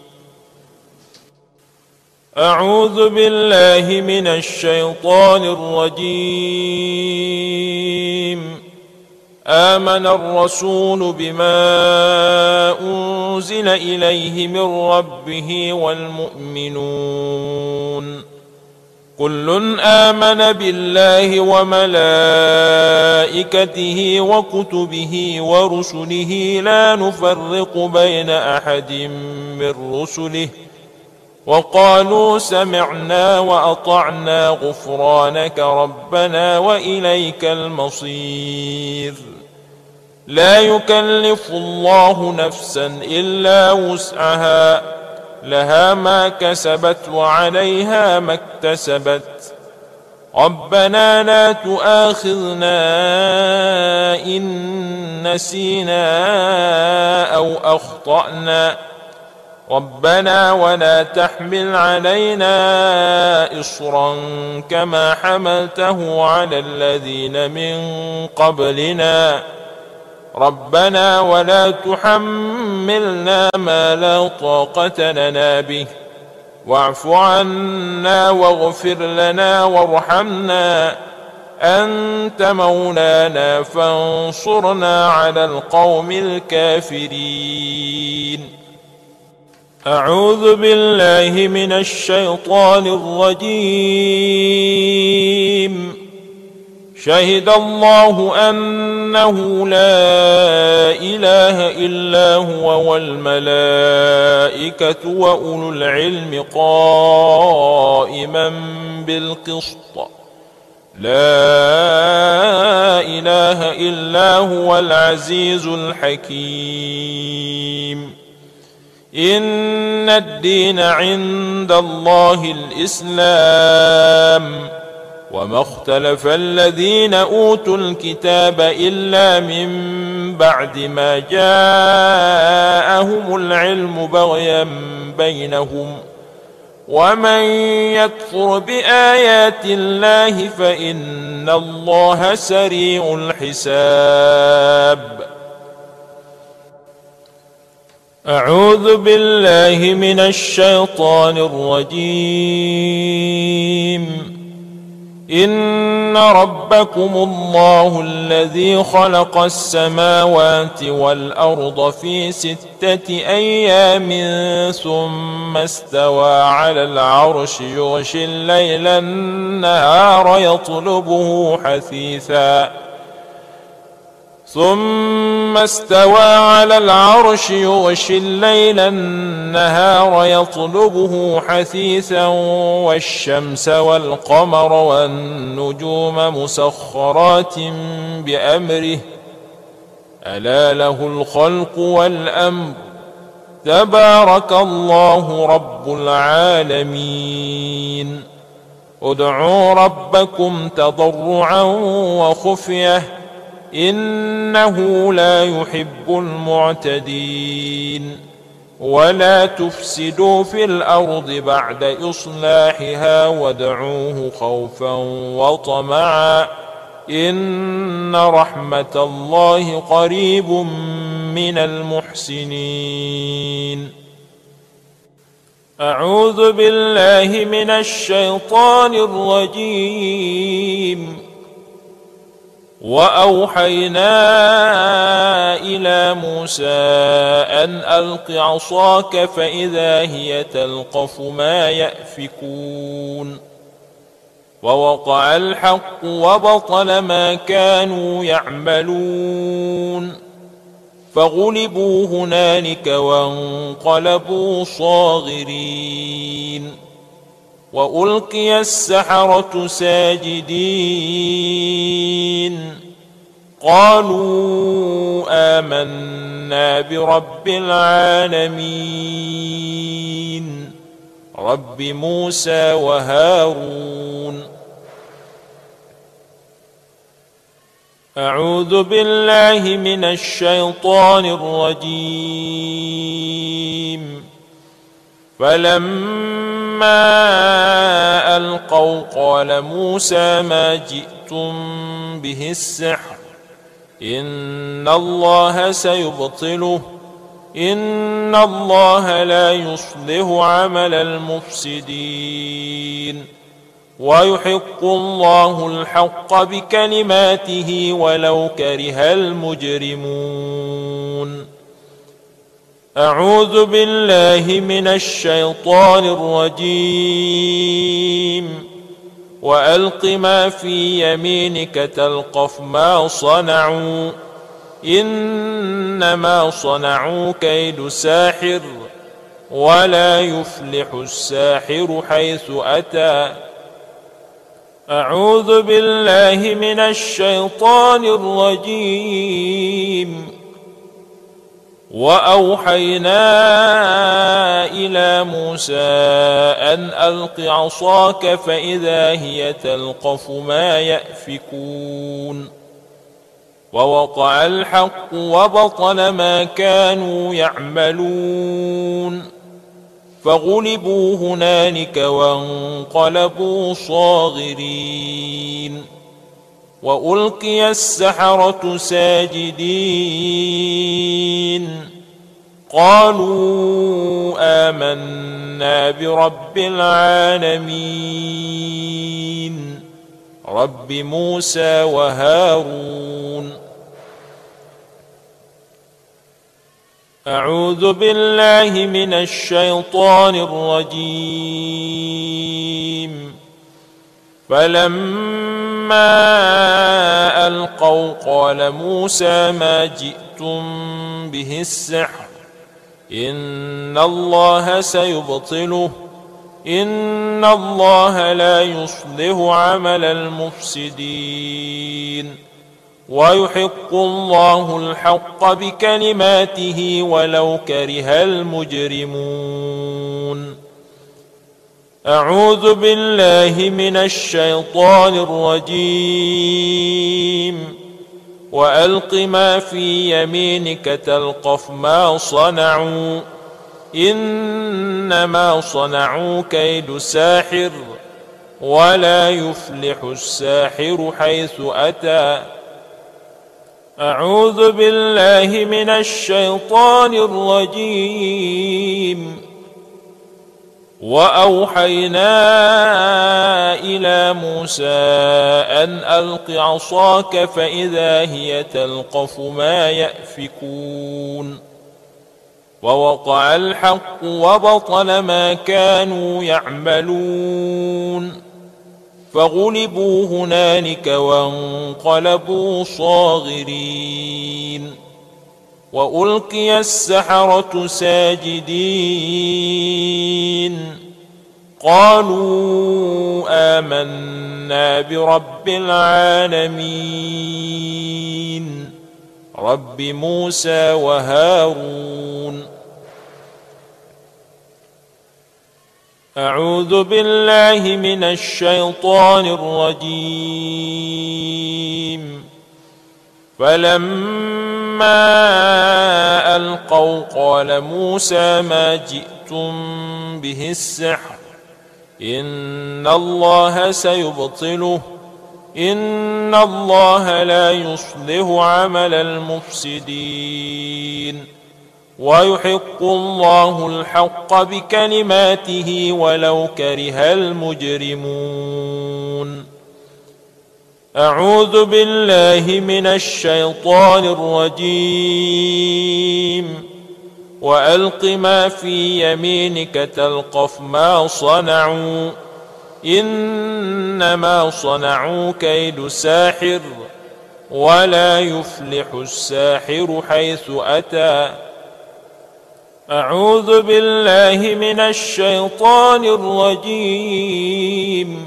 أعوذ بالله من الشيطان الرجيم. آمن الرسول بما أنزل إليه من ربه والمؤمنون كل آمن بالله وملائكته وكتبه ورسله لا نفرق بين أحد من رسله وقالوا سمعنا وأطعنا غفرانك ربنا وإليك المصير. لا يكلف الله نفسا إلا وسعها لها ما كسبت وعليها ما اكتسبت ربنا لا تؤاخذنا إن نسينا أو أخطأنا ربنا ولا تحمل علينا إصرا كما حملته على الذين من قبلنا ربنا ولا تحملنا ما لا طاقة لنا به واعف عنا واغفر لنا وارحمنا أنت مولانا فانصرنا على القوم الكافرين. أعوذ بالله من الشيطان الرجيم. شهد الله أنه لا إله إلا هو والملائكة وأولو العلم قائما بالقسط لا إله إلا هو العزيز الحكيم. إن الدين عند الله الإسلام وما اختلف الذين أوتوا الكتاب إلا من بعد ما جاءهم العلم بغيا بينهم ومن يكفر بآيات الله فإن الله سريع الحساب. أعوذ بالله من الشيطان الرجيم. إن ربكم الله الذي خلق السماوات والأرض في 6 أيام ثم استوى على العرش يغشي الليل النهار يطلبه حثيثا والشمس والقمر والنجوم مسخرات بأمره ألا له الخلق والأمر تبارك الله رب العالمين. ادعوا ربكم تضرعا وخفية إنه لا يحب المعتدين. ولا تفسدوا في الأرض بعد إصلاحها وادعوه خوفا وطمعا إن رحمة الله قريب من المحسنين. أعوذ بالله من الشيطان الرجيم. وأوحينا إلى موسى أن ألق عصاك فإذا هي تلقف ما يأفكون ووقع الحق وبطل ما كانوا يعملون فغلبوا هنالك وانقلبوا صاغرين وألقي السحرة ساجدين قالوا آمنا برب العالمين رب موسى وهارون. أعوذ بالله من الشيطان الرجيم. فلما ألقوا قال موسى ما جئتم به السحر إن الله سيبطله إن الله لا يصلح عمل المفسدين ويحق الله الحق بكلماته ولو كره المجرمون. أعوذ بالله من الشيطان الرجيم. وألق ما في يمينك تلقف ما صنعوا إنما صنعوا كيد ساحر ولا يفلح الساحر حيث أتى. أعوذ بالله من الشيطان الرجيم. وأوحينا إلى موسى أن ألق عصاك فإذا هي تلقف ما يأفكون ووقع الحق وبطل ما كانوا يعملون فغلبوا هنالك وانقلبوا صاغرين وألقي السحرة ساجدين قالوا آمنا برب العالمين رب موسى وهارون. أعوذ بالله من الشيطان الرجيم. فلما ألقوا قال موسى ما جئتم به السحر إن الله سيبطله إن الله لا يصلح عمل المفسدين ويحق الله الحق بكلماته ولو كره المجرمون. أعوذ بالله من الشيطان الرجيم وألق ما في يمينك تلقف ما صنعوا إنما صنعوا كيد ساحر ولا يفلح الساحر حيث أتى. أعوذ بالله من الشيطان الرجيم وأوحينا إلى موسى أن ألق عصاك فإذا هي تلقف ما يأفكون ووقع الحق وبطل ما كانوا يعملون فغلبوا هنالك وانقلبوا صاغرين وألقي السحرة ساجدين قالوا آمنا برب العالمين رب موسى وهارون. أعوذ بالله من الشيطان الرجيم فلما ألقوا قال موسى ما جئتم به السحر إن الله سيبطله إن الله لا يصلح عمل المفسدين ويحق الله الحق بكلماته ولو كره المجرمون. أعوذ بالله من الشيطان الرجيم وألق ما في يمينك تلقف ما صنعوا إنما صنعوا كيد ساحر ولا يفلح الساحر حيث أتى. أعوذ بالله من الشيطان الرجيم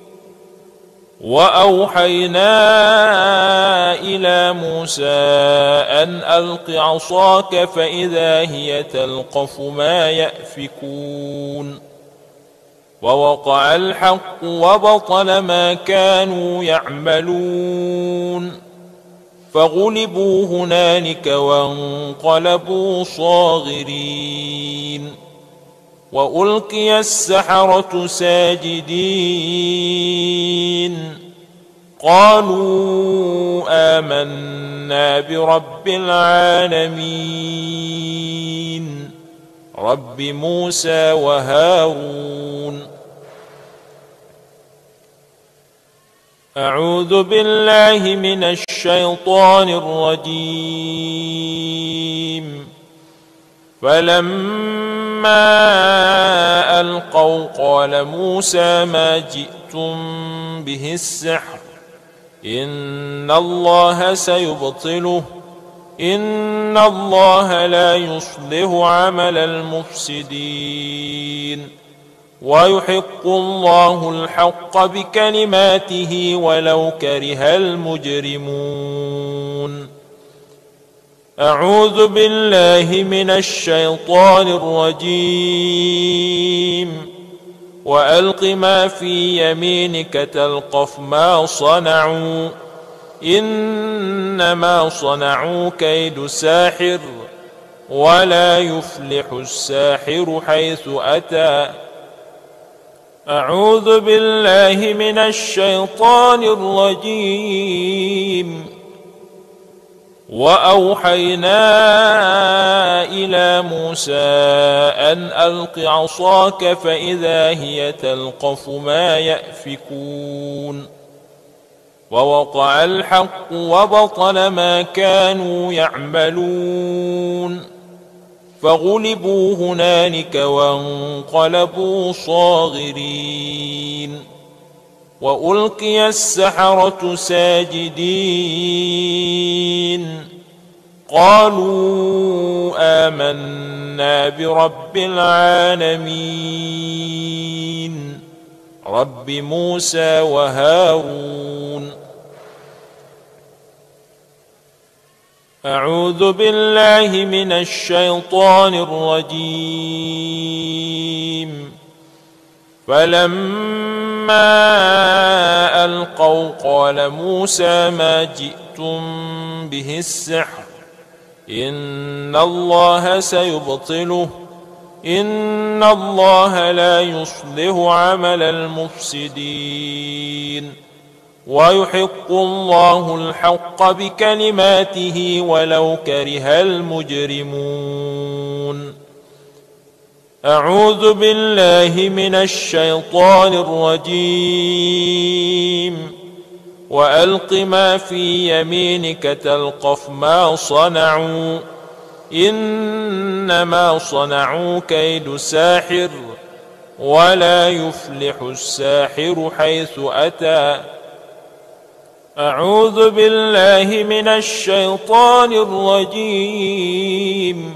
وأوحينا إلى موسى أن ألق عصاك فإذا هي تلقف ما يأفكون ووقع الحق وبطل ما كانوا يعملون فغلبوا هنالك وانقلبوا صاغرين وألقي السحرة ساجدين قالوا آمنا برب العالمين رب موسى وهارون. أعوذ بالله من الشيطان الرجيم فلما ألقوا قال موسى ما جئتم به السحر إن الله سيبطله إن الله لا يصلح عمل المفسدين ويحق الله الحق بكلماته ولو كره المجرمون. أعوذ بالله من الشيطان الرجيم وألق ما في يمينك تلقف ما صنعوا إنما صنعوا كيد ساحر ولا يفلح الساحر حيث أتى. أعوذ بالله من الشيطان الرجيم وأوحينا إلى موسى أن ألق عصاك فإذا هي تلقف ما يأفكون ووقع الحق وبطل ما كانوا يعملون فغلبوا هنالك وانقلبوا صاغرين وألقي السحرة ساجدين قالوا آمنا برب العالمين رب موسى وهارون. أعوذ بالله من الشيطان الرجيم فلما ألقوا قال موسى ما جئتم به السحر إن الله سيبطله إن الله لا يصلح عمل المفسدين ويحق الله الحق بكلماته ولو كره المجرمون. أعوذ بالله من الشيطان الرجيم. وألق ما في يمينك تلقف ما صنعوا إنما صنعوا كيد ساحر ولا يفلح الساحر حيث أتى. أعوذ بالله من الشيطان الرجيم.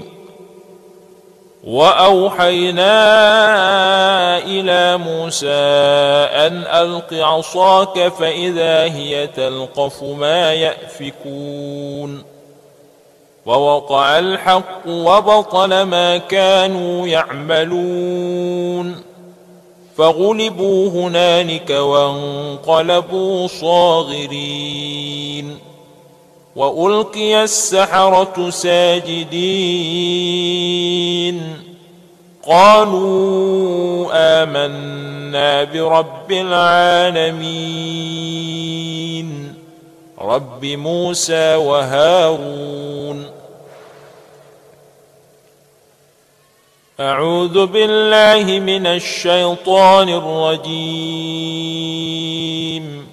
وأوحينا إلى موسى أن ألق عصاك فإذا هي تلقف ما يأفكون ووقع الحق وبطل ما كانوا يعملون فغلبوا هنالك وانقلبوا صاغرين وألقي السحرة ساجدين قالوا آمنا برب العالمين رب موسى وهارون. أعوذ بالله من الشيطان الرجيم.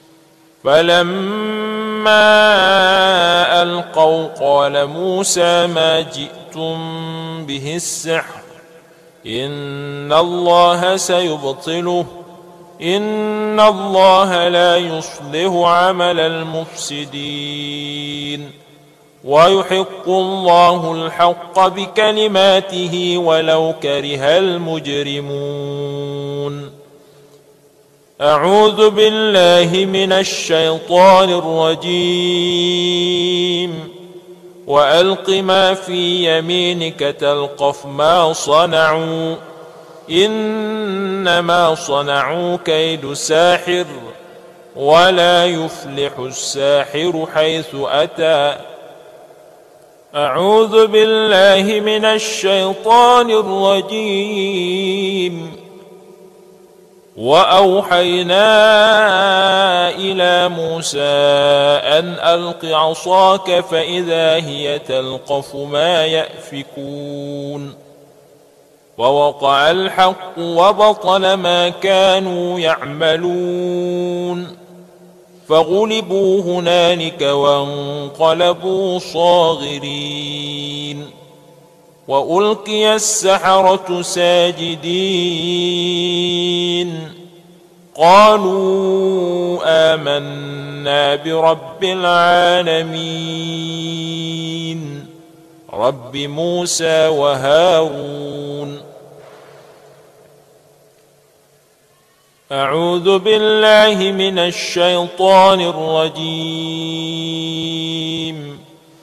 فلما ألقوا قال موسى ما جئتم به السحر إن الله سيبطله إن الله لا يصلح عمل المفسدين ويحق الله الحق بكلماته ولو كره المجرمون. أعوذ بالله من الشيطان الرجيم. وألق ما في يمينك تلقف ما صنعوا إنما صنعوا كيد ساحر ولا يفلح الساحر حيث أتى. أعوذ بالله من الشيطان الرجيم. وأوحينا إلى موسى أن ألق عصاك فإذا هي تلقف ما يأفكون ووقع الحق وبطل ما كانوا يعملون فغلبوا هنالك وانقلبوا صاغرين وألقي السحرة ساجدين قالوا آمنا برب العالمين رب موسى وهارون. أعوذ بالله من الشيطان الرجيم.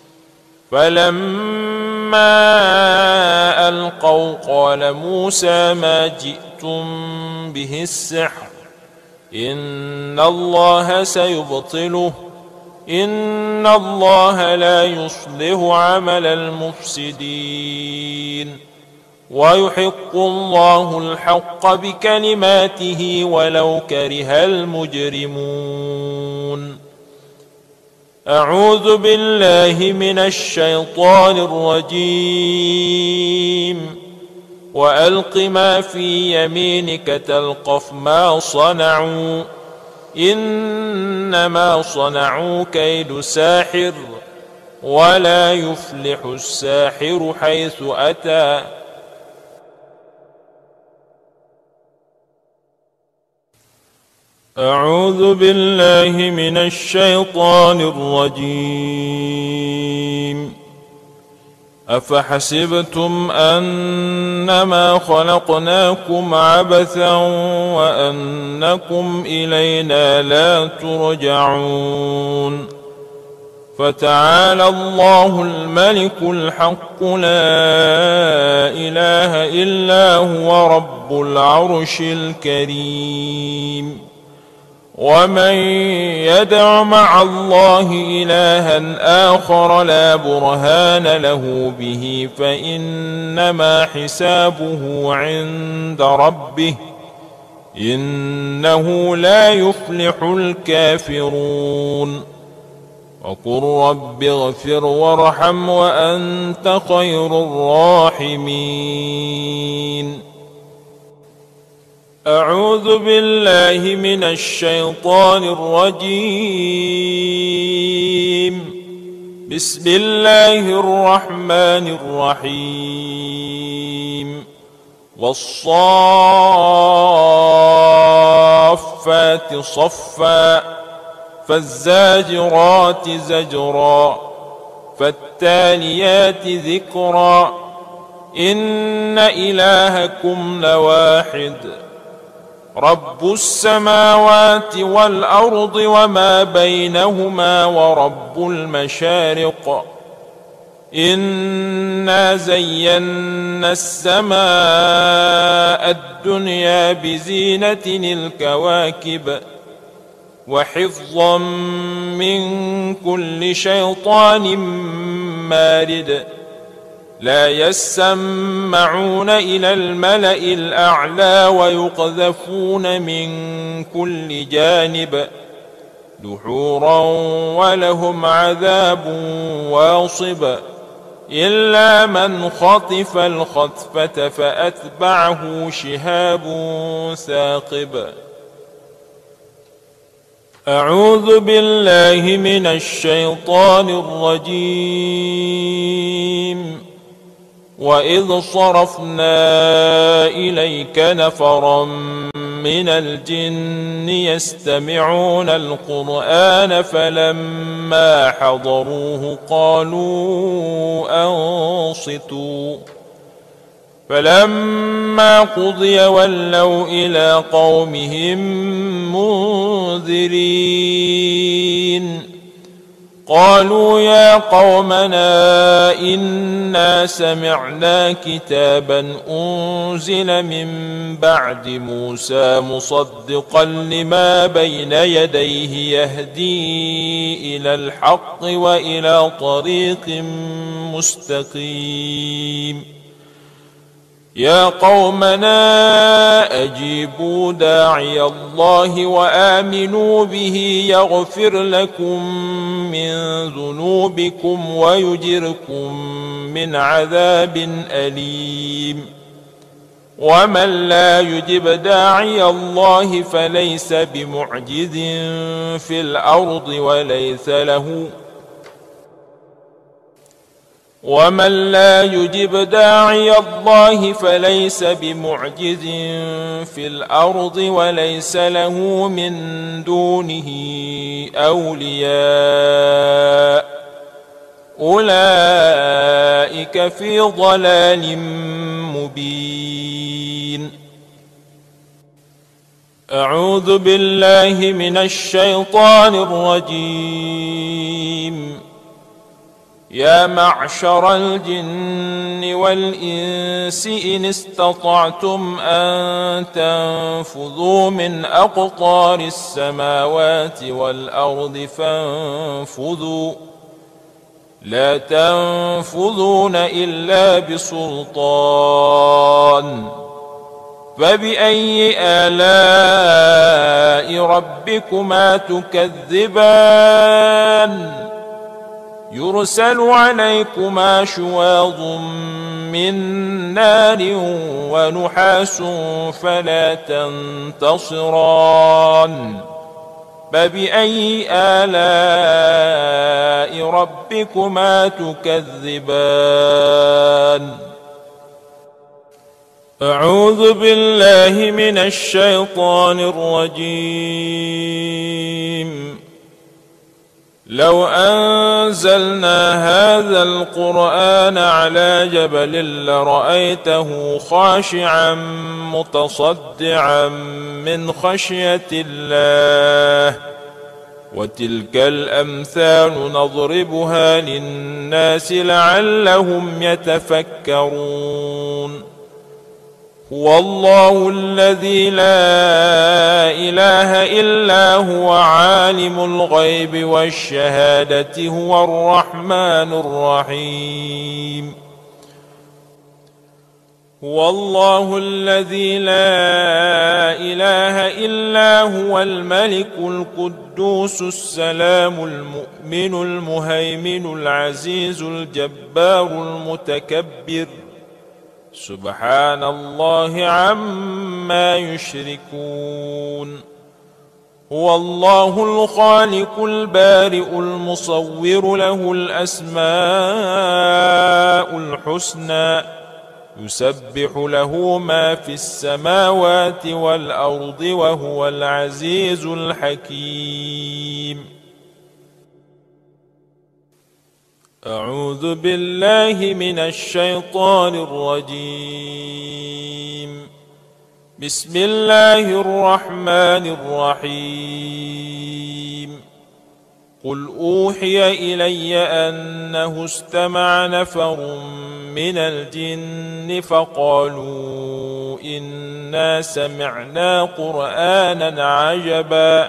فلما ألقوا قال موسى ما جئتم به السحر إن الله سيبطله إن الله لا يصلح عمل المفسدين ويحق الله الحق بكلماته ولو كره المجرمون. أعوذ بالله من الشيطان الرجيم. وألق ما في يمينك تلقف ما صنعوا إنما صنعوا كيد ساحر ولا يفلح الساحر حيث أتى. أعوذ بالله من الشيطان الرجيم. أفحسبتم أنما خلقناكم عبثا وأنكم إلينا لا ترجعون فتعالى الله الملك الحق لا إله إلا هو رب العرش الكريم. ومن يدع مع الله إلها آخر لا برهان له به فإنما حسابه عند ربه إنه لا يفلح الكافرون. وقل رب اغفر وارحم وأنت خير الراحمين. أعوذ بالله من الشيطان الرجيم. بسم الله الرحمن الرحيم. والصافات صفا فالزاجرات زجرا فالتاليات ذكرا إن إلهكم لواحد رب السماوات والأرض وما بينهما ورب المشارق إنا زينا السماء الدنيا بزينة الكواكب وحفظا من كل شيطان مارد لا يسمعون إلى الملأ الأعلى ويقذفون من كل جانب دحورا ولهم عذاب واصب إلا من خطف الخطفة فأتبعه شهاب ثاقب. أعوذ بالله من الشيطان الرجيم. وإذ صرفنا إليك نفرا من الجن يستمعون القرآن فلما حضروه قالوا أنصتوا فلما قضي ولوا إلى قومهم منذرين. قالوا يا قومنا إنا سمعنا كتابا أنزل من بعد موسى مصدقا لما بين يديه يهدي إلى الحق وإلى طريق مستقيم. يا قومنا أجيبوا داعي الله وآمنوا به يغفر لكم من ذنوبكم ويجركم من عذاب أليم. ومن لا يجب داعي الله فليس بمعجز في الأرض وليس له من دونه أولياء أولئك في ضلال مبين. أعوذ بالله من الشيطان الرجيم. يا معشر الجن والإنس إن استطعتم أن تنفذوا من أقطار السماوات والأرض فانفذوا لا تنفذون إلا بسلطان. فبأي آلاء ربكما تكذبان؟ يرسل عليكما شواظ من نار ونحاس فلا تنتصران. فبأي آلاء ربكما تكذبان؟ أعوذ بالله من الشيطان الرجيم. لو أنزلنا هذا القرآن على جبل لرأيته خاشعا متصدعا من خشية الله وتلك الأمثال نضربها للناس لعلهم يتفكرون هو الله الذي لا إله إلا هو عالم الغيب والشهادة هو الرحمن الرحيم هو الله الذي لا إله إلا هو الملك القدوس السلام المؤمن المهيمن العزيز الجبار المتكبر سبحان الله عما يشركون هو الله الخالق البارئ المصور له الأسماء الحسنى يسبح له ما في السماوات والأرض وهو العزيز الحكيم أعوذ بالله من الشيطان الرجيم بسم الله الرحمن الرحيم قل أوحي إلي أنه استمع نفر من الجن فقالوا إنا سمعنا قرآنا عجبا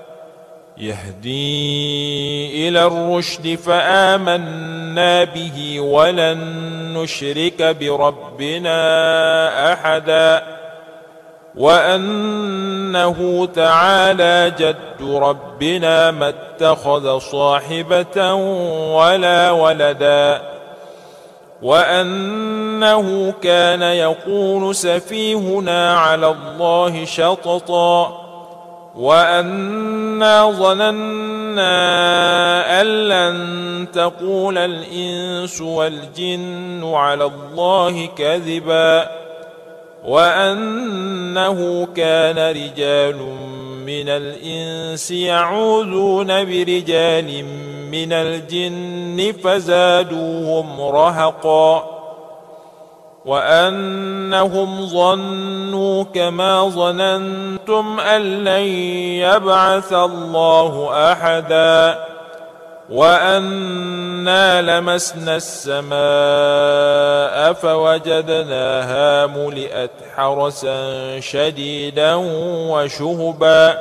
يهدي إلى الرشد فآمنا به ولن نشرك بربنا أحدا وأنه تعالى جد ربنا ما اتخذ صاحبة ولا ولدا وأنه كان يقول سفيهنا على الله شططا وأنا ظننا أن لن تقول الإنس والجن على الله كذبا وأنه كان رجال من الإنس يعوذون برجال من الجن فزادوهم رهقا وأنهم ظنوا كما ظننتم أن لن يبعث الله أحدا وأنا لمسنا السماء فوجدناها ملئت حرسا شديدا وشهبا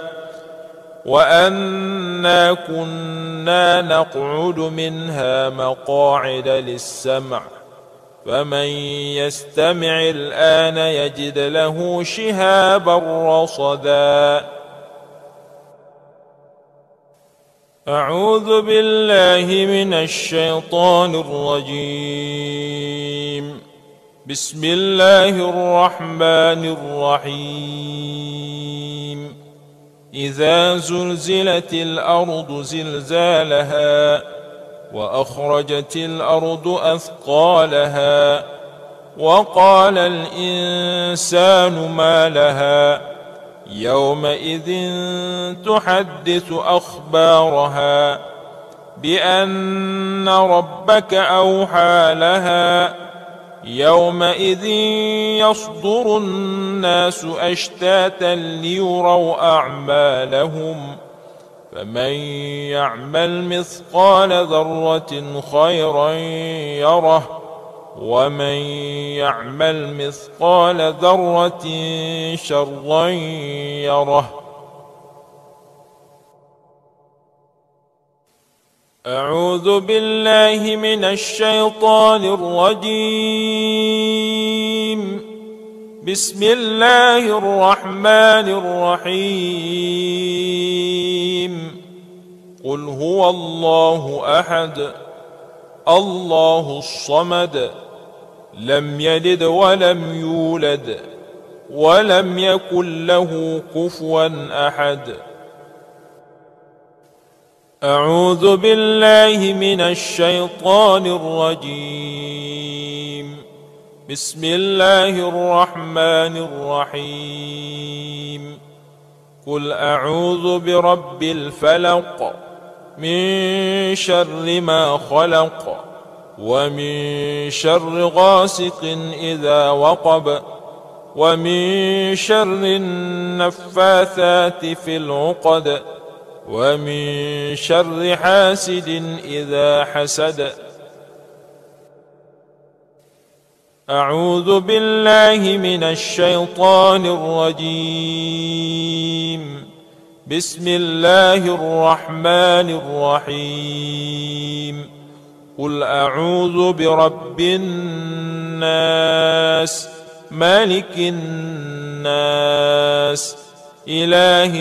وأنا كنا نقعد منها مقاعد للسمع فمن يستمع الآن يجد له شهابا رصدا أعوذ بالله من الشيطان الرجيم بسم الله الرحمن الرحيم إذا زلزلت الأرض زلزالها وأخرجت الأرض أثقالها وقال الإنسان ما لها يومئذ تحدث أخبارها بأن ربك أوحى لها يومئذ يصدر الناس أشتاتا ليروا أعمالهم فمن يعمل مثقال ذرة خيرا يره ومن يعمل مثقال ذرة شرا يره أعوذ بالله من الشيطان الرجيم بسم الله الرحمن الرحيم قل هو الله أحد الله الصمد لم يلد ولم يولد ولم يكن له كفوا أحد أعوذ بالله من الشيطان الرجيم بسم الله الرحمن الرحيم قل أعوذ برب الفلق من شر ما خلق ومن شر غاسق إذا وقب ومن شر النفاثات في العقد ومن شر حاسد إذا حسد. أعوذ بالله من الشيطان الرجيم. بسم الله الرحمن الرحيم. قل أعوذ برب الناس مالك الناس إله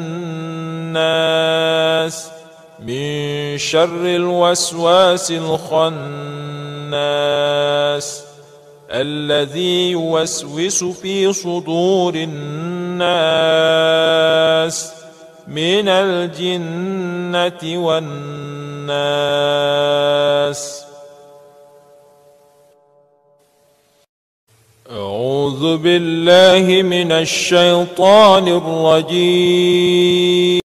الناس من شر الوسواس الخناس الذي يوسوس في صدور الناس من الجنة والناس. أعوذ بالله من الشيطان الرجيم.